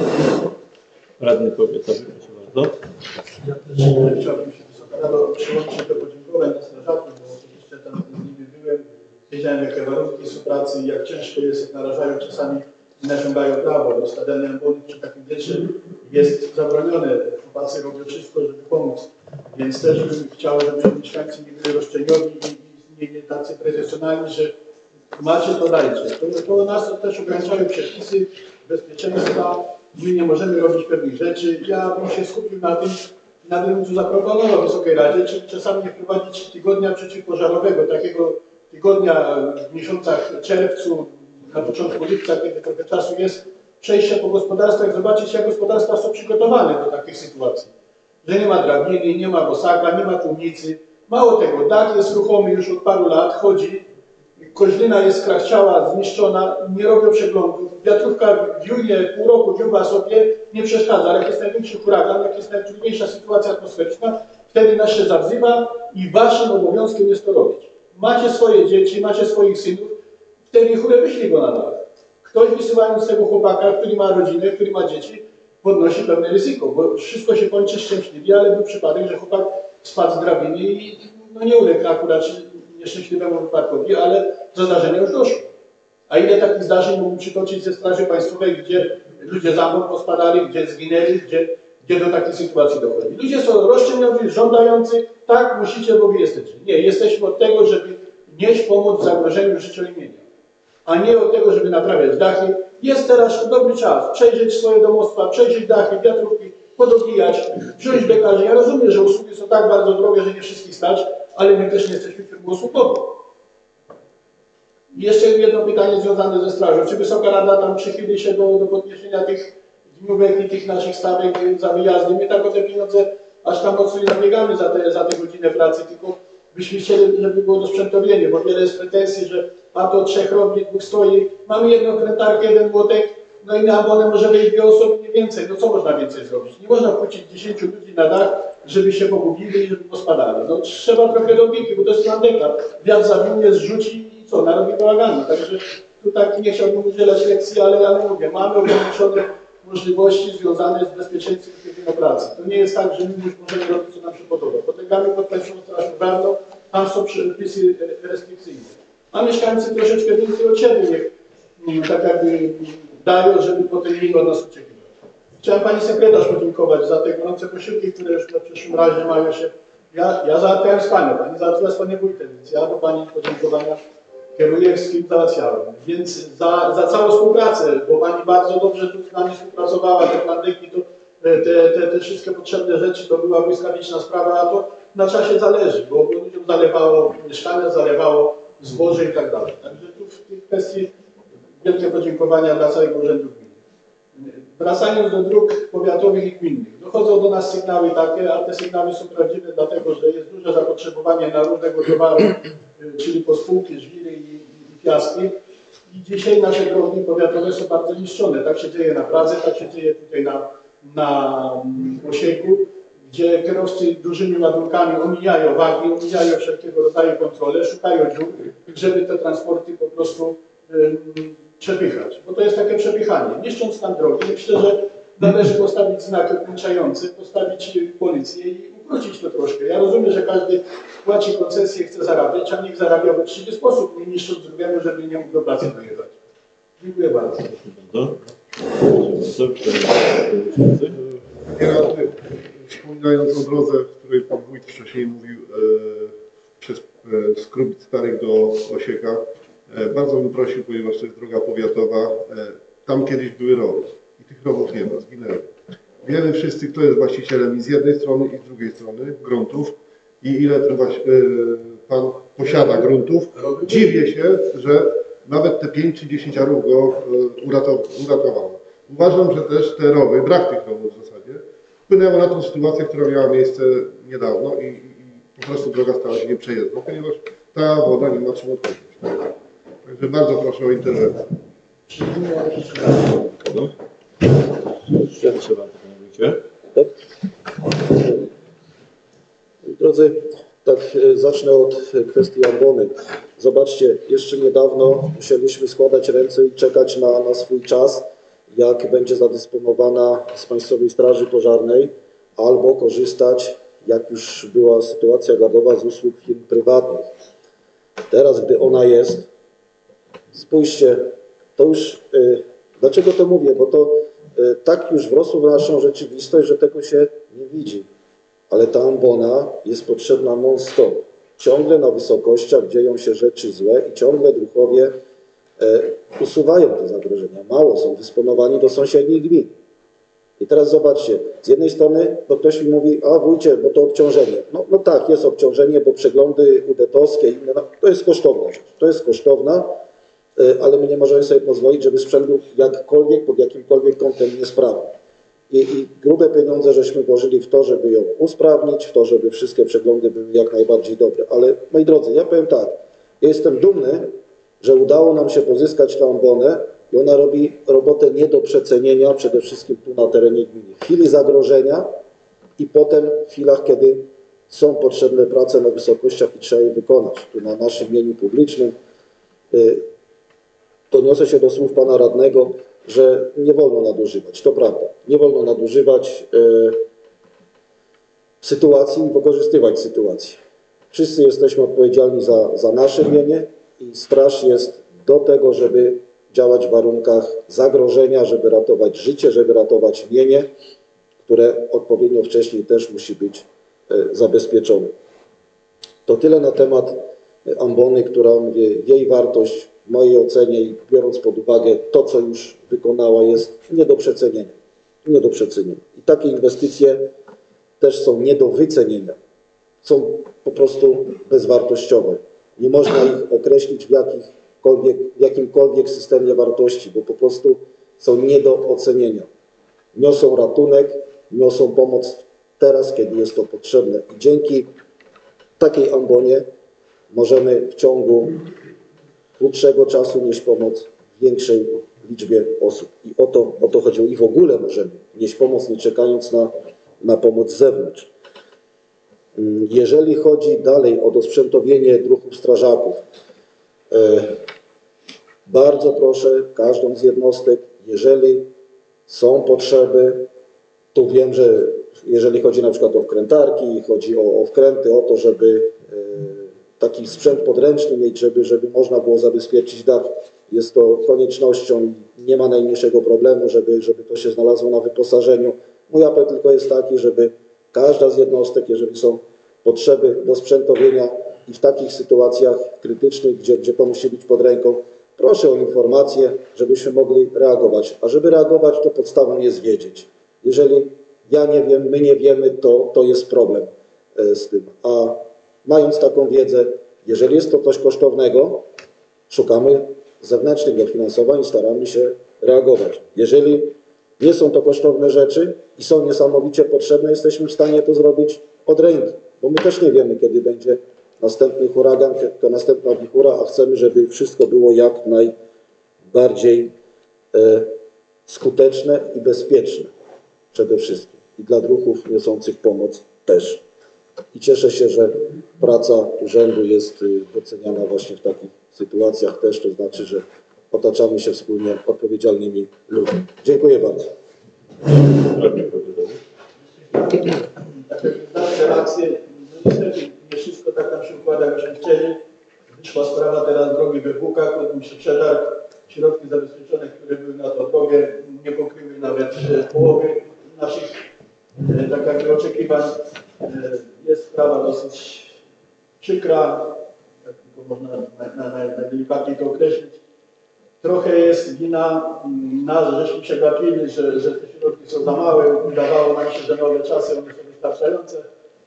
Radny powiatowy, proszę bardzo. Ja też chciałbym się Wysoka Rado przyłączyć do podziękowań dla strażaków, bo oczywiście tam z nimi byłem. Wiedziałem, jakie warunki są pracy i jak ciężko jest, jak narażają czasami i naciągają prawo. Do stawiania ambulów przy takim wietrze jest zabronione. Chłopacy robią wszystko, żeby pomóc. Więc też bym chciał, żeby mieszkańcy nie byli roszczeniowi i nie, nie tacy pretensjonalni, że macie, to dajcie. To, to nas też ograniczają przepisy bezpieczeństwa. My nie możemy robić pewnych rzeczy. Ja bym się skupił na tym, na tym, co zaproponował Wysokiej Radzie, czyli czasami nie wprowadzić tygodnia przeciwpożarowego, takiego tygodnia w miesiącach czerwcu, na początku lipca, kiedy trochę czasu jest, przejście po gospodarstwach, zobaczyć, jak gospodarstwa są przygotowane do takich sytuacji. Że nie ma drabiny, nie ma bosaka, nie ma tłumicy. Mało tego, dach jest ruchomy już od paru lat, chodzi, koźlina jest skrachciała, zniszczona, nie robią przeglądów. Wiatrówka wiuje, pół roku wiuwa sobie, nie przeszkadza, ale jak jest największy huragan, jak jest najtrudniejsza sytuacja atmosferyczna, wtedy nas się zawzywa i waszym obowiązkiem jest to robić. Macie swoje dzieci, macie swoich synów, wtedy chórę wyślij go na dach. Ktoś wysyłając tego chłopaka, który ma rodzinę, który ma dzieci, podnosi pewne ryzyko, bo wszystko się kończy szczęśliwie, ale był przypadek, że chłopak spadł z drabiny i no nie uległ akurat nieszczęśliwemu wypadkowi, ale do zdarzenia już doszło. A ile takich zdarzeń mógł przytoczyć ze Straży Państwowej, gdzie ludzie za mur pospadali, gdzie zginęli, gdzie, gdzie do takiej sytuacji dochodzi. Ludzie są roszczeniowi, żądający, tak, musicie, bo wy jesteście. Nie, jesteśmy od tego, żeby nieść pomoc w zagrożeniu życia i mienia, a nie od tego, żeby naprawiać dachy. Jest teraz dobry czas przejrzeć swoje domostwa, przejrzeć dachy, wiatrówki, podobijać, wziąć lekarzy. Ja rozumiem, że usługi są tak bardzo drogie, że nie wszystkich stać, ale my też nie jesteśmy firmą usługową. Jeszcze jedno pytanie związane ze strażą. Czy Wysoka Rada tam przychyli się do, do podniesienia tych dniówek i tych naszych stawek za wyjazdy? My tak o te pieniądze aż tam mocno nie zabiegamy za te, za te godziny pracy, tylko byśmy chcieli, żeby było dosprzętowienie, bo wiele jest pretensji, że a to trzech robi, dwóch stoi. Mamy jedną krętarkę, jeden młotek, no i na abonę może wejść dwie osoby, nie więcej. No co można więcej zrobić? Nie można wpuścić dziesięciu ludzi na dach, żeby się pogubili i żeby pospadali. No trzeba trochę logiki, bo to jest landeka. Wiatr zawinie, zrzuci i co? Narobi bałaganu. Także tu tak nie chciałbym udzielać lekcji, ale, ale mówię, mamy ograniczone możliwości związane z bezpieczeństwem na pracy. To nie jest tak, że my już możemy robić, co nam się podoba. Podlegamy pod Państwową Straż Pożarną, tam są przepisy restrykcyjne. A mieszkańcy troszeczkę więcej od siebie niech tak jakby dają, żeby potem nie od nas oczekiwać. Chciałem Pani Sekretarz podziękować za te gorące posiłki, które już na przyszłym razie mają się. Ja, ja załatwiałem z Panią, Pani załatwiła z Panią Wójtem, więc ja do Pani podziękowania kieruję, z kim załatwiałem. Więc za, za całą współpracę, bo Pani bardzo dobrze tu z nami współpracowała, te plandyki, to, te, te, te wszystkie potrzebne rzeczy, to była błyskawiczna sprawa, a to na czasie zależy, bo ludziom zalewało mieszkania, zalewało zboże i tak dalej. Także tu w tej kwestii wielkie podziękowania dla całego Urzędu Gminy. Wracając do dróg powiatowych i gminnych. Dochodzą do nas sygnały takie, a te sygnały są prawdziwe, dlatego że jest duże zapotrzebowanie na różnego towaru, czyli pospółki, żwiry i, i piaski. I dzisiaj nasze drogi powiatowe są bardzo niszczone. Tak się dzieje na Pradze, tak się dzieje tutaj na, na Osieku, gdzie kierowcy dużymi ładunkami omijają wagi, omijają wszelkiego rodzaju kontrole, szukają dziur, żeby te transporty po prostu um, przepychać. Bo to jest takie przepychanie. Niszcząc tam drogi, myślę, że należy postawić znak określający, postawić policję i ukrócić to troszkę. Ja rozumiem, że każdy płaci koncesję, chce zarabiać, a niech zarabia w uczciwy sposób, nie niszcząc drugiemu, żeby nie mógł do pracy dojechać. Dziękuję bardzo. Dwie razy, wspominając o drodze, o której pan wójt wcześniej mówił, e, przez e, Skrubic Starych do Osieka, e, bardzo bym prosił, ponieważ to jest droga powiatowa, e, tam kiedyś były rowy i tych rowów nie ma, zginęły. Wiemy wszyscy, kto jest właścicielem i z jednej strony i z drugiej strony gruntów i ile to właśnie, e, pan posiada gruntów. Dziwię się, że nawet te pięć czy dziesięć arów go uratowało. Uważam, że też te rowy, brak tych rowów w zasadzie, wpłynęło na tą sytuację, która miała miejsce niedawno i, i, i po prostu droga stała się nieprzejezdną, ponieważ ta woda nie ma czym odpłynąć. Także bardzo proszę o interwencję. No. Jeszcze trzeba, panie wójcie. Tak? Drodzy, tak zacznę od kwestii ambony. Zobaczcie, jeszcze niedawno musieliśmy składać ręce i czekać na, na swój czas, jak będzie zadysponowana z Państwowej Straży Pożarnej, albo korzystać, jak już była sytuacja gadowa, z usług firm prywatnych. Teraz, gdy ona jest, spójrzcie, to już, y, dlaczego to mówię, bo to y, tak już wrosło w naszą rzeczywistość, że tego się nie widzi. Ale ta ambona jest potrzebna non-stop. Ciągle na wysokościach dzieją się rzeczy złe i ciągle druhowie e, usuwają te zagrożenia. Mało, są dysponowani do sąsiednich gmin. I teraz zobaczcie, z jednej strony to ktoś mi mówi, a wójcie, bo to obciążenie. No, no tak, jest obciążenie, bo przeglądy udetowskie i inne, no, to jest kosztowna rzecz. To jest kosztowna, e, ale my nie możemy sobie pozwolić, żeby sprzęt był jakkolwiek, pod jakimkolwiek kątem niesprawny. I, I grube pieniądze żeśmy włożyli w to, żeby ją usprawnić, w to, żeby wszystkie przeglądy były jak najbardziej dobre. Ale moi drodzy, ja powiem tak, ja jestem dumny, że udało nam się pozyskać tę ambonę i ona robi robotę nie do przecenienia, przede wszystkim tu na terenie gminy. W chwili zagrożenia i potem w chwilach, kiedy są potrzebne prace na wysokościach i trzeba je wykonać. Tu na naszym mieniu publicznym odniosę się do słów pana radnego, że nie wolno nadużywać. To prawda. Nie wolno nadużywać e, sytuacji i wykorzystywać sytuacji. Wszyscy jesteśmy odpowiedzialni za, za nasze mienie i straż jest do tego, żeby działać w warunkach zagrożenia, żeby ratować życie, żeby ratować mienie, które odpowiednio wcześniej też musi być e, zabezpieczone. To tyle na temat ambony, która, mówię, jej wartość w mojej ocenie i biorąc pod uwagę to, co już wykonała, jest nie do przecenienia. Nie do przecenienia. I takie inwestycje też są nie do wycenienia. Są po prostu bezwartościowe. Nie można ich określić w, jakichkolwiek, w jakimkolwiek systemie wartości, bo po prostu są nie do ocenienia. Niosą ratunek, niosą pomoc teraz, kiedy jest to potrzebne. I dzięki takiej ambonie możemy w ciągu krótszego czasu nieść pomoc większej liczbie osób. I o to, o to chodziło. I w ogóle możemy nieść pomoc, nie czekając na, na pomoc z zewnątrz. Jeżeli chodzi dalej o dosprzętowienie druhów strażaków, e, bardzo proszę każdą z jednostek, jeżeli są potrzeby, tu wiem, że jeżeli chodzi na przykład o wkrętarki, chodzi o, o wkręty, o to, żeby e, taki sprzęt podręczny mieć, żeby, żeby można było zabezpieczyć dach. Jest to koniecznością i nie ma najmniejszego problemu, żeby, żeby to się znalazło na wyposażeniu. Mój apel tylko jest taki, żeby każda z jednostek, jeżeli są potrzeby do sprzętowienia i w takich sytuacjach krytycznych, gdzie, gdzie to musi być pod ręką, proszę o informację, żebyśmy mogli reagować. A żeby reagować, to podstawą jest wiedzieć. Jeżeli ja nie wiem, my nie wiemy, to, to jest problem z tym. A mając taką wiedzę, jeżeli jest to coś kosztownego, szukamy zewnętrznych dofinansowań i staramy się reagować. Jeżeli nie są to kosztowne rzeczy i są niesamowicie potrzebne, jesteśmy w stanie to zrobić od ręki, bo my też nie wiemy, kiedy będzie następny huragan, to następna wichura, a chcemy, żeby wszystko było jak najbardziej e, skuteczne i bezpieczne przede wszystkim. I dla druhów niosących pomoc też. I cieszę się, że praca urzędu jest doceniana właśnie w takich sytuacjach też, to znaczy, że otaczamy się wspólnie odpowiedzialnymi ludźmi. Dziękuję bardzo. Radny powiatowy. Takie relacje, no niestety nie wszystko tak nam się układa, jak się chcieli. Wyszła sprawa teraz drogi we Włókach, odbył się przetarg. Środki zabezpieczone, które były na tą drogę, nie pokryły nawet połowy naszych e, tak jakby oczekiwań. E, jest sprawa dosyć przykra, tak tylko można najdelikatniej to określić. Trochę jest wina nas, żeśmy się gapili, że, że te środki są za małe. Wydawało nam się, że nowe czasy one są wystarczające.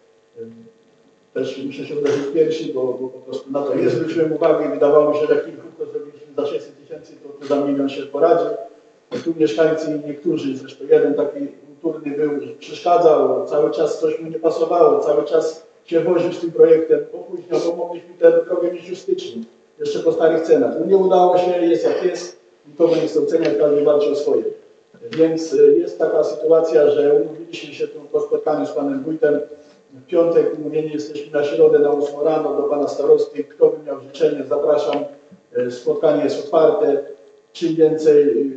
Też muszę się uderzyć w piersi, bo, bo po prostu na to nie zwróciłem uwagi. Wydawało mi się, że jak kilku zrobiliśmy za sześćset tysięcy, to za milion się poradzi. Tu mieszkańcy niektórzy, zresztą jeden taki kulturny był, przeszkadzał, cały czas coś mu nie pasowało, cały czas się woził z tym projektem. Opóźniał, bo mogliśmy tę drogę mieć już w styczniu, jeszcze po starych cenach. No nie udało się, jest jak jest, nikogo nie chce oceniać, każdy walczy o swoje. Więc jest taka sytuacja, że umówiliśmy się tu po spotkaniu z panem wójtem. W piątek umówieni jesteśmy na środę na ósmą rano do pana starosty. Kto by miał życzenie, zapraszam. Spotkanie jest otwarte. Czym więcej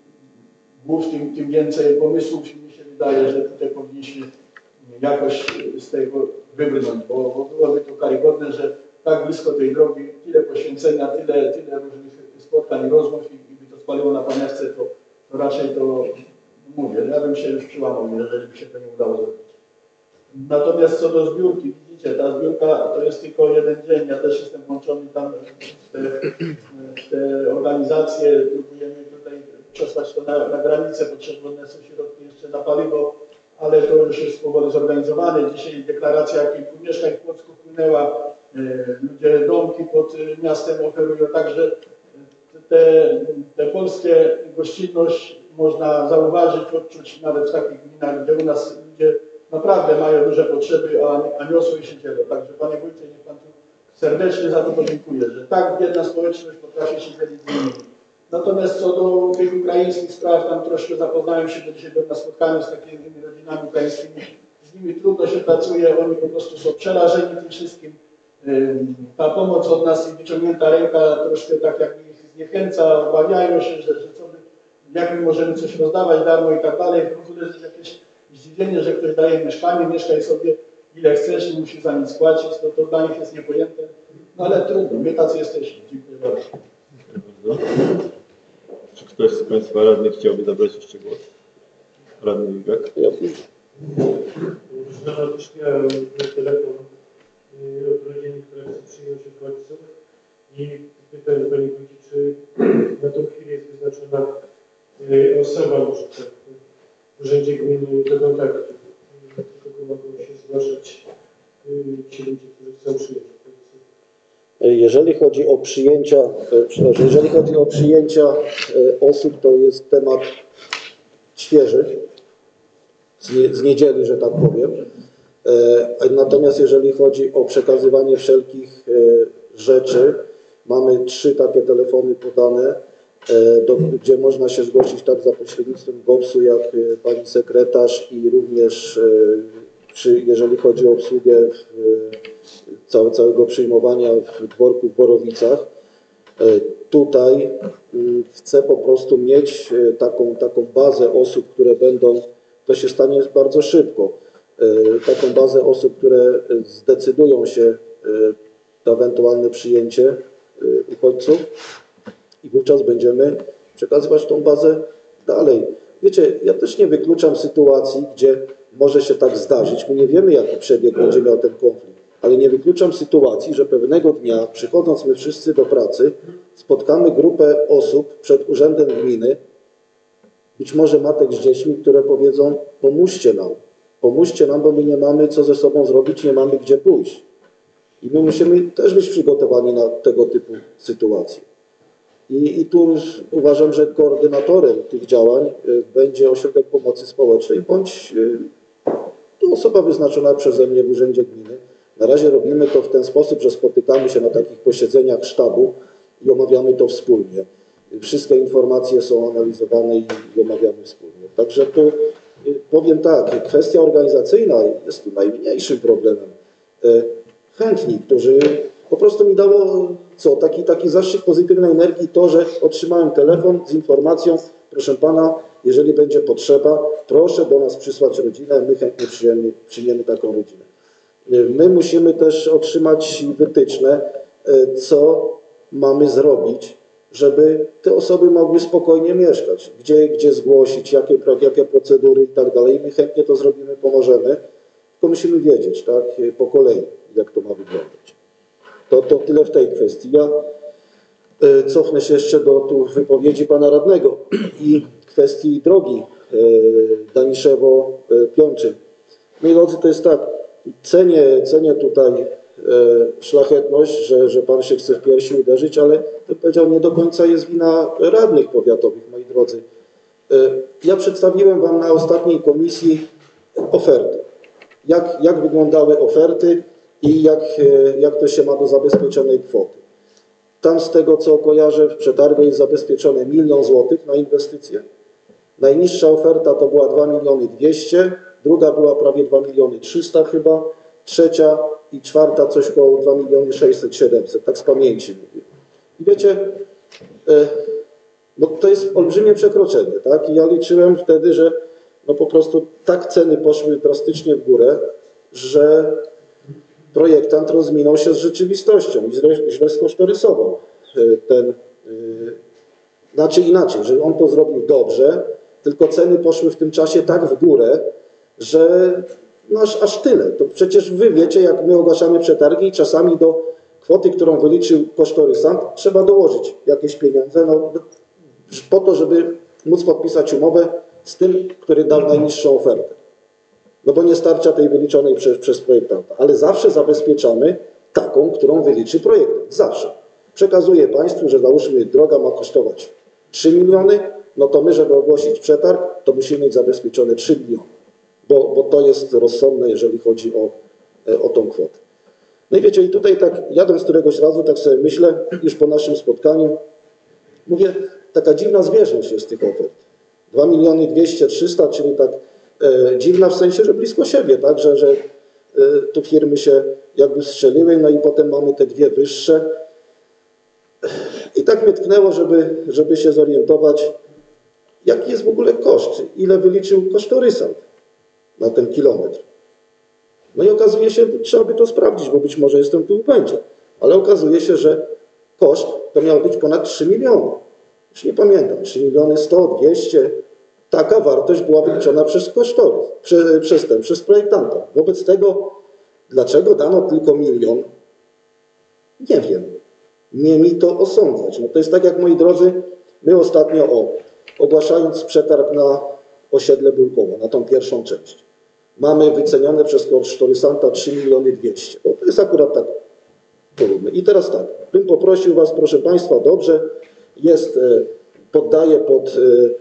głów, tym, tym więcej pomysłów. Mi się wydaje, że tutaj powinniśmy jakoś z tego wybrnąć, bo, bo byłoby to karygodne, że tak blisko tej drogi, tyle poświęcenia, tyle, tyle różnych spotkań i rozmów i, i by to spaliło na panewce, to, to raczej to mówię, ja bym się już przyłamał, jeżeli by się to nie udało zrobić. Natomiast co do zbiórki, widzicie, ta zbiórka to jest tylko jeden dzień, ja też jestem włączony tam w te, w te organizacje, próbujemy tutaj przesłać to na, na granicę, potrzebne są środki jeszcze na paliwo, ale to już jest powoli zorganizowane. Dzisiaj deklaracja kilku mieszkań w Płocku wpłynęła, ludzie domki pod miastem oferują, także te, te polskie gościnność można zauważyć, odczuć nawet w takich gminach, gdzie u nas ludzie naprawdę mają duże potrzeby, a, a niosą i się dzielą. Także panie wójcie, niech pan tu serdecznie za to podziękuję, że tak biedna społeczność potrafi się dzielić z innymi. Natomiast co do tych ukraińskich spraw, tam troszkę zapoznałem się, bo dzisiaj byłem na spotkaniu z takimi rodzinami ukraińskimi. Z nimi trudno się pracuje, oni po prostu są przerażeni tym wszystkim. Ta pomoc od nas i wyciągnięta ręka troszkę tak jakby ich zniechęca, obawiają się, że, że co my, jak my możemy coś rozdawać darmo i tak dalej. W ogóle jest jakieś zdziwienie, że ktoś daje mieszkanie, mieszkaj sobie ile chcesz, nie musisz za nic płacić, to, to dla nich jest niepojęte. No ale trudno, my tacy jesteśmy. Dziękuję bardzo. Dziękuję bardzo. Czy ktoś z Państwa radnych chciałby zabrać jeszcze głos? Radny Wilgak? Ja Już też miałem telefon od rodziny, która chce przyjąć uchodźców i pytałem Pani Wójcie, czy na tą chwilę jest wyznaczona osoba może tak, w urzędzie gminy do kontaktu, do kogo mogą się zgłaszać ci ludzie, którzy chcą przyjąć uchodźców. Jeżeli chodzi o przyjęcia, przepraszam, jeżeli chodzi o przyjęcia osób, to jest temat świeży, z, nie, z niedzieli, że tak powiem. Natomiast jeżeli chodzi o przekazywanie wszelkich rzeczy, mamy trzy takie telefony podane, do, gdzie można się zgłosić tak za pośrednictwem gopsu, jak pani sekretarz i również przy, jeżeli chodzi o obsługę całe, całego przyjmowania w dworku w Borowicach. Tutaj chcę po prostu mieć taką, taką bazę osób, które będą, to się stanie bardzo szybko, taką bazę osób, które zdecydują się na ewentualne przyjęcie uchodźców i wówczas będziemy przekazywać tą bazę dalej. Wiecie, ja też nie wykluczam sytuacji, gdzie może się tak zdarzyć. My nie wiemy, jaki przebieg będzie miał ten konflikt, ale nie wykluczam sytuacji, że pewnego dnia, przychodząc my wszyscy do pracy, spotkamy grupę osób przed urzędem gminy, być może matek z dziećmi, które powiedzą: pomóżcie nam, pomóżcie nam, bo my nie mamy co ze sobą zrobić, nie mamy gdzie pójść. I my musimy też być przygotowani na tego typu sytuacje. I, I tu uważam, że koordynatorem tych działań będzie Ośrodek Pomocy Społecznej bądź to osoba wyznaczona przeze mnie w Urzędzie Gminy. Na razie robimy to w ten sposób, że spotykamy się na takich posiedzeniach sztabu i omawiamy to wspólnie. Wszystkie informacje są analizowane i, i omawiamy wspólnie. Także tu powiem tak, kwestia organizacyjna jest tu najmniejszym problemem. Chętni, którzy po prostu mi dało co, taki, taki zastrzyk pozytywnej energii, to, że otrzymałem telefon z informacją: proszę pana, jeżeli będzie potrzeba, proszę do nas przysłać rodzinę, my chętnie przyjmiemy, przyjmiemy taką rodzinę. My musimy też otrzymać wytyczne, co mamy zrobić, żeby te osoby mogły spokojnie mieszkać, gdzie, gdzie zgłosić, jakie, jakie procedury i tak dalej. My chętnie to zrobimy, pomożemy, tylko musimy wiedzieć, tak, po kolei, jak to ma wyglądać. To, to tyle w tej kwestii. Ja e, cofnę się jeszcze do tu wypowiedzi pana radnego i kwestii drogi e, Daniszewo-Piączyn. Moi drodzy, to jest tak, cenię, cenię tutaj e, szlachetność, że, że pan się chce w piersi uderzyć, ale to powiedział, nie do końca jest wina radnych powiatowych, moi drodzy. E, ja przedstawiłem wam na ostatniej komisji oferty. Jak, jak wyglądały oferty i jak, jak to się ma do zabezpieczonej kwoty. Tam z tego, co kojarzę, w przetargu jest zabezpieczone milion złotych na inwestycje. Najniższa oferta to była dwa miliony dwieście, druga była prawie dwa miliony trzysta chyba, trzecia i czwarta coś około dwa miliony sześćset siedemset, tak z pamięci mówię. I wiecie, no to jest olbrzymie przekroczenie, tak? I ja liczyłem wtedy, że no po prostu tak ceny poszły drastycznie w górę, że projektant rozminął się z rzeczywistością i źle, źle skosztorysował ten, yy, znaczy inaczej, że on to zrobił dobrze, tylko ceny poszły w tym czasie tak w górę, że no aż, aż tyle. To przecież wy wiecie, jak my ogłaszamy przetargi i czasami do kwoty, którą wyliczył kosztorysant, trzeba dołożyć jakieś pieniądze, no, po to, żeby móc podpisać umowę z tym, który dał najniższą ofertę. No bo nie starcza tej wyliczonej przez, przez projektanta. Ale zawsze zabezpieczamy taką, którą wyliczy projektant. Zawsze. Przekazuję Państwu, że załóżmy droga ma kosztować trzy miliony, no to my, żeby ogłosić przetarg, to musimy mieć zabezpieczone trzy miliony. Bo, bo to jest rozsądne, jeżeli chodzi o, o tą kwotę. No i wiecie, i tutaj tak jadąc któregoś razu, tak sobie myślę, już po naszym spotkaniu, mówię, taka dziwna zbieżność jest tych ofert. dwa miliony dwieście, trzysta, czyli tak e, dziwna w sensie, że blisko siebie, tak, że, że e, tu firmy się jakby strzeliły, no i potem mamy te dwie wyższe. I tak mnie tknęło, żeby, żeby się zorientować, jaki jest w ogóle koszt, ile wyliczył kosztorysant na ten kilometr. No i okazuje się, trzeba by to sprawdzić, bo być może jestem tu w błędzie, ale okazuje się, że koszt to miał być ponad trzy miliony. Już nie pamiętam, trzy miliony sto, dwieście. Taka wartość była wyliczona przez kosztorys, przez, przez ten, przez projektanta. Wobec tego, dlaczego dano tylko milion? Nie wiem. Nie mi to osądzać. No to jest tak jak, moi drodzy, my ostatnio o, ogłaszając przetarg na osiedle Bulkowo, na tą pierwszą część, mamy wycenione przez kosztorysanta trzy miliony dwieście. Bo to jest akurat tak porówny. I teraz tak, bym poprosił Was, proszę Państwa, dobrze, jest, poddaję pod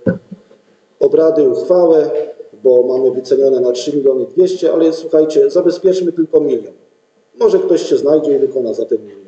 obrady uchwałę, bo mamy wycenione na trzy miliony dwieście, ale słuchajcie, zabezpieczmy tylko milion. Może ktoś się znajdzie i wykona za ten milion.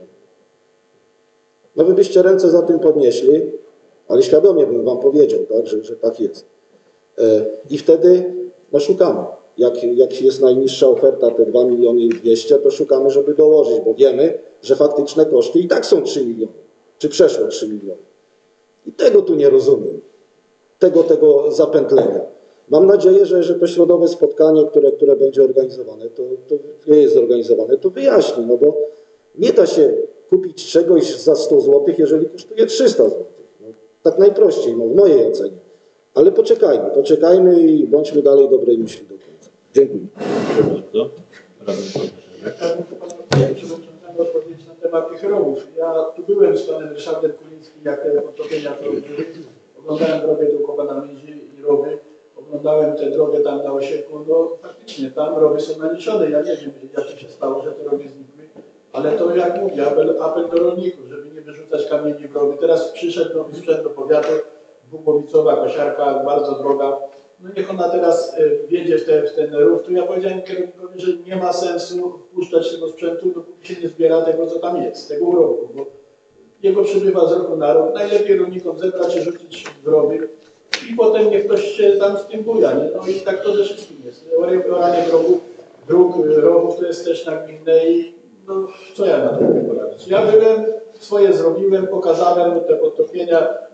No wy byście ręce za tym podnieśli, ale świadomie bym wam powiedział, tak, że, że tak jest. I wtedy no szukamy. Jak, jak jest najniższa oferta, te dwa miliony dwieście, to szukamy, żeby dołożyć, bo wiemy, że faktyczne koszty i tak są trzy miliony, czy przeszło trzy miliony. I tego tu nie rozumiem. Tego, tego zapętlenia. Mam nadzieję, że, że to środowe spotkanie, które, które będzie organizowane, to, to jest zorganizowane, to wyjaśni, no bo nie da się kupić czegoś za sto złotych, jeżeli kosztuje trzysta złotych. No, tak najprościej, no, w mojej ocenie. Ale poczekajmy, poczekajmy i bądźmy dalej dobrej myśli do końca. Dziękuję. Dziękuję bardzo. Chciałbym panu przewodniczącemu odpowiedzieć na temat tych rowów. Ja tu byłem z panem Ryszardem Kulińskim, jak te podtopienia to były. Oglądałem drogę do Kopanamiedzi i rowy. Oglądałem tę drogę tam na Osieku. No faktycznie, tam rowy są naniesione. Ja nie wiem, jak to się stało, że te rowy znikły. Ale to jak mówię, apel, apel do rolników, żeby nie wyrzucać kamieni w rowy. Teraz przyszedł nowy sprzęt do powiatu, dwugłowicowa kosiarka, bardzo droga. No niech ona teraz wjedzie w, te, w ten rów. Tu ja powiedziałem kierownikowi, że nie ma sensu wpuszczać tego sprzętu, dopóki się nie zbiera tego, co tam jest, tego uroku, bo jego przybywa z roku na rok. Najlepiej rolnikom zebrać i rzucić w rowy i potem niech ktoś się tam z tym buja, nie? No i tak to ze wszystkim jest. Oranie drogów, dróg, rowów to jest też nagminne i no, co ja na to mogę poradzić? Ja byłem, swoje zrobiłem, pokazałem te podtopienia,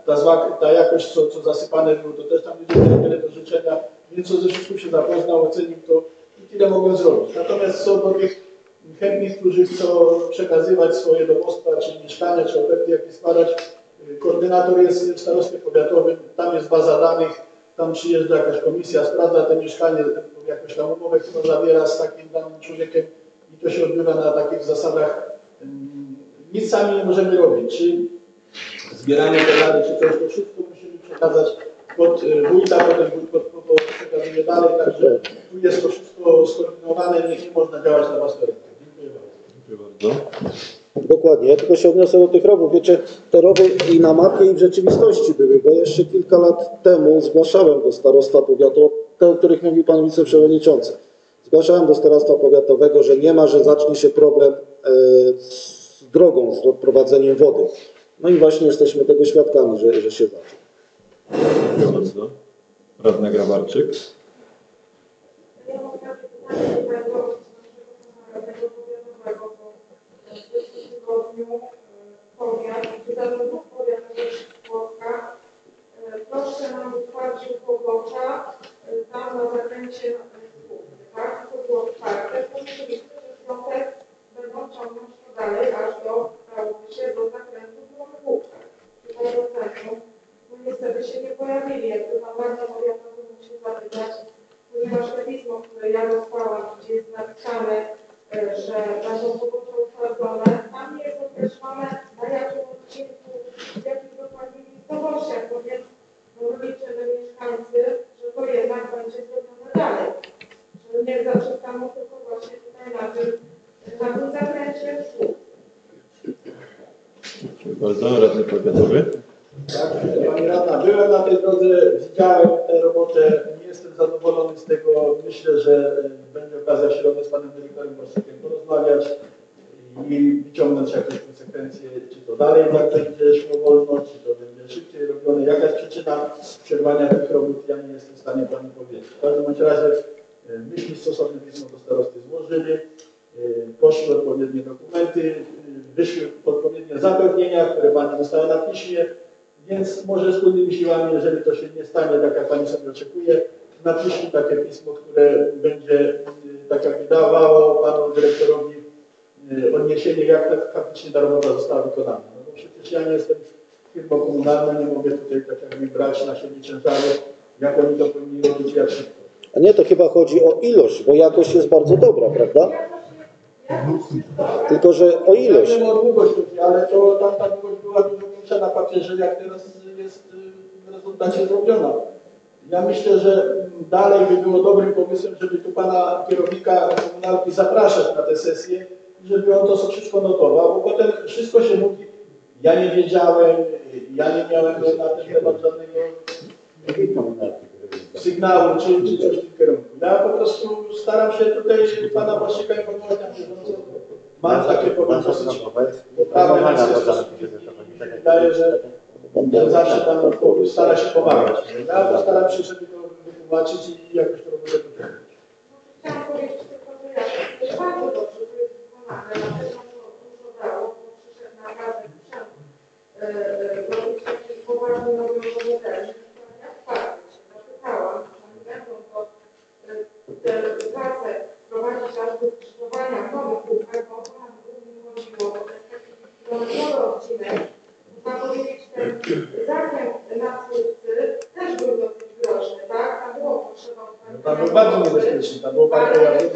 ta, zła, ta jakość, co, co zasypane było, to też tam jest wiele, wiele do życzenia. Więc co ze wszystkim się zapoznał, ocenił to i tyle mogą zrobić. Natomiast co do tych chętnych, którzy chcą przekazywać swoje domostwa, czy mieszkania, czy oferty jakie składać, koordynator jest w starostwie powiatowym, tam jest baza danych, tam przyjeżdża jakaś komisja, sprawdza te mieszkanie, jakąś tam umowę, którą zawiera z takim danym człowiekiem i to się odbywa na takich zasadach. Nic sami nie możemy robić, czy zbieranie dalej, czy coś, to wszystko musimy przekazać pod wójta, potem wójt pod, pod, pod przekazuje dalej, także tu jest to wszystko skoordynowane, nie, nie można działać na własne ręce. Dziękuję bardzo. Dziękuję bardzo. Dokładnie, ja tylko się odniosę do tych rowów. Wiecie, te rowy i na mapie, i w rzeczywistości były, bo jeszcze kilka lat temu zgłaszałem do starostwa powiatu, te, o których mówił pan wiceprzewodniczący. Zgłaszałem do starostwa powiatowego, że nie ma, że zacznie się problem e, z drogą, z odprowadzeniem wody. No i właśnie jesteśmy tego świadkami, że, że się zacznie. Dziękuję bardzo. Radna Grabarczyk. Ja mam takie pytanie tutaj do naszego powiatowego, bo w zeszłym tygodniu powiat, czy zarządów powiatowych Płocka troszkę nam utwardził pobocza tam na zakręcie głównym, tak? To było czwarte. Pomyśleliśmy, że w piątek będą ciągnąć to dalej, aż do, dałoby się, do zakrętu główka. Tutaj do centrum. No niestety się nie pojawili. Jakby pan radny powiatowy mógł się zapytać, ponieważ to pismo, które ja dostałam, gdzie jest napisane, że będą pobocze utwardzone, tam nie jest określone, na jakim odcinku, w jakich dokładnie miejscowościach, bo więc no, liczymy mieszkańcy, że to jednak będzie zrobione dalej. Że nie zaprzestano tylko właśnie tutaj na tym, na tym zakręcie szkół. Dziękuję bardzo. Radny powiatowy. Tak, pani radna, byłem na tej drodze, widziałem tę robotę, nie jestem zadowolony z tego. Myślę, że będzie okazja w środę z panem dyrektorem Borszykiem porozmawiać i wyciągnąć jakieś konsekwencje, czy to dalej tak będzie szło wolno, czy to będzie szybciej robione. Jaka jest przyczyna przerwania tych robót, ja nie jestem w stanie pani powiedzieć. W każdym bądź razie myśmy stosowne pismo do starosty złożyli, poszły odpowiednie dokumenty, wyszły odpowiednie zapewnienia, które pani dostała na piśmie. Więc może wspólnymi siłami, jeżeli to się nie stanie tak, jak pani sobie oczekuje, napiszmy takie pismo, które będzie tak jakby dawało panu dyrektorowi odniesienie, jak ta faktycznie ta robota została wykonana. No bo przecież ja nie jestem firmą komunalną, nie mogę tutaj tak jakby brać na siebie ciężaru, jak oni to powinni robić, jak szybko. A nie, to chyba chodzi o ilość, bo jakość jest bardzo dobra, prawda? Tylko, że o ilość. Ja wiem o długość, ale to tamta długość była dużo większa na papierze, jak teraz jest w rezultacie zrobiona. Ja myślę, że dalej by było dobrym pomysłem, żeby tu pana kierownika komunalki zapraszać na tę sesję i żeby on to wszystko notował, bo potem wszystko się mówi, ja nie wiedziałem, ja nie miałem na ten temat żadnego sygnału, czy, czy coś w tym kierunku. Ja po prostu staram się tutaj pana Błaszczyka informować na bieżąco. Mam takie powiem dosyć poprawne decyzje. Wydaje, że zawsze tam stara się pomagać. Ja postaram się, żeby to wytłumaczyć i jakoś to robotę wykonać. Chciałam powiedzieć tylko, że ja to jest bardzo dobrze, że jest wykonane. Na pewno to dużo dało, bo przyszedł naprawdę sprzęt. Robić taki poważny nowy model. Ja wsparcie się zapytałam, czy oni będą to te prace prowadzić aż do skrzyżowania nowych kółek, bo to nam głównie chodziło, bo to jest taki kilometrowy odcinek. Można powiedzieć, ten zakręt na Słupcy też był dosyć groźny, tak? Tam było potrzeba... No, tam był bardzo niebezpieczny, tam było parę pojazdów.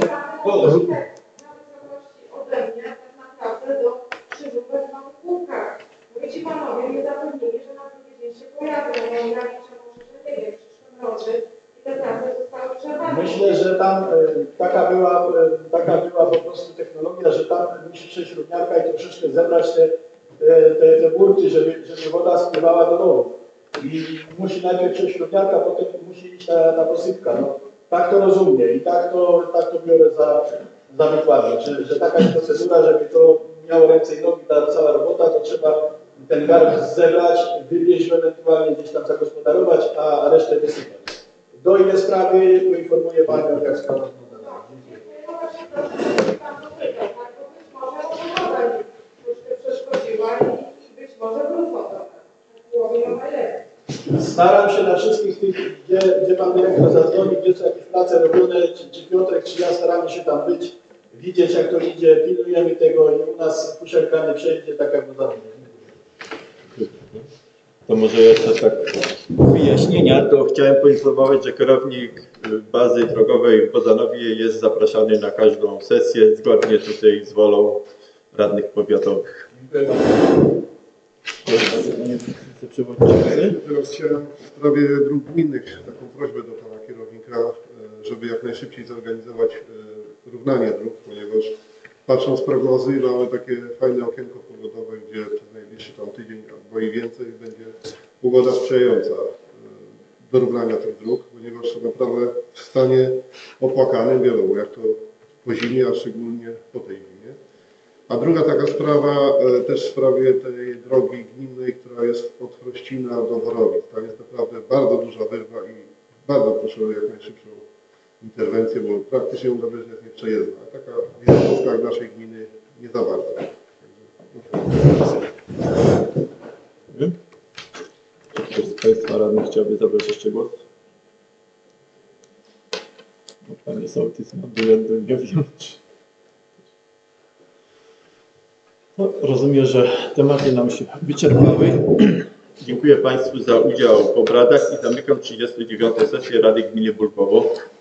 Na wysokości ode mnie tak naprawdę do krzyżówek w nowych kółkach. Mówicie panowie, mnie zapewnili, że na drugi dzień się pojawią, bo ja liczę może, że nie wiem, w przyszłym roku i te prace zostały przerwane. Myślę, że tam y, taka, była, y, taka była po prostu technologia, że tam musi przejść równiarka i troszeczkę zebrać te, te, te, te burty, żeby, żeby woda spływała do rowów. I musi najpierw przejść równiarka, potem musi iść ta, ta posypka. No, tak to rozumiem i tak to, tak to biorę za, za wykładnik, że, że taka jest procedura, żeby to miało ręce i nogi, ta cała robota, to trzeba ten garb zebrać, wywieźć ewentualnie gdzieś tam zagospodarować, a resztę wysypać. Dojdę sprawy, poinformuję panią, jak sprawa wygląda. No właśnie proszę, pan to pytał, tak? Bo być może woda mi troszkę przeszkodziła i być może wrócą do nas. Staram się na wszystkich tych, gdzie, gdzie pan dyrektor zadzwoni, gdzie są jakieś prace robione, czy, czy Piotrek, czy ja staramy się tam być, widzieć jak to idzie, pilnujemy tego i u nas Pusielka nie przejdzie tak jak do dawna. To może jeszcze tak wyjaśnienia, to chciałem poinformować, że kierownik bazy drogowej w Bodzanowie jest zapraszany na każdą sesję, zgodnie tutaj z wolą radnych powiatowych. Dziękuję bardzo. Panie Przewodniczący. Teraz chciałem w sprawie dróg gminnych taką prośbę do pana kierownika, e, żeby jak najszybciej zorganizować e, równanie dróg, ponieważ patrząc z prognozy mamy takie fajne okienko pogodowe, gdzie przez najbliższy tam tydzień albo i więcej będzie pogoda sprzyjająca e, do równania tych dróg, ponieważ są naprawdę w stanie opłakanym wiadomo, jak to po zimie, a szczególnie po tej zimie. A druga taka sprawa, e, też w sprawie tej drogi gminnej, która jest od Chrościna do Worowic. Tam jest naprawdę bardzo duża wyrwa i bardzo proszę o jak najszybszą interwencję, bo praktycznie ją jest nieprzejezdna. Taka wizytówka w naszej gminy nie za bardzo. Czy ktoś z Państwa radnych chciałby zabrać jeszcze głos? No, Panie sołtys, mam do nie wiem. No, rozumiem, że tematy nam się wyczerpały. Dziękuję Państwu za udział w obradach i zamykam trzydziestą dziewiątą sesję Rady Gminy Bulkowo.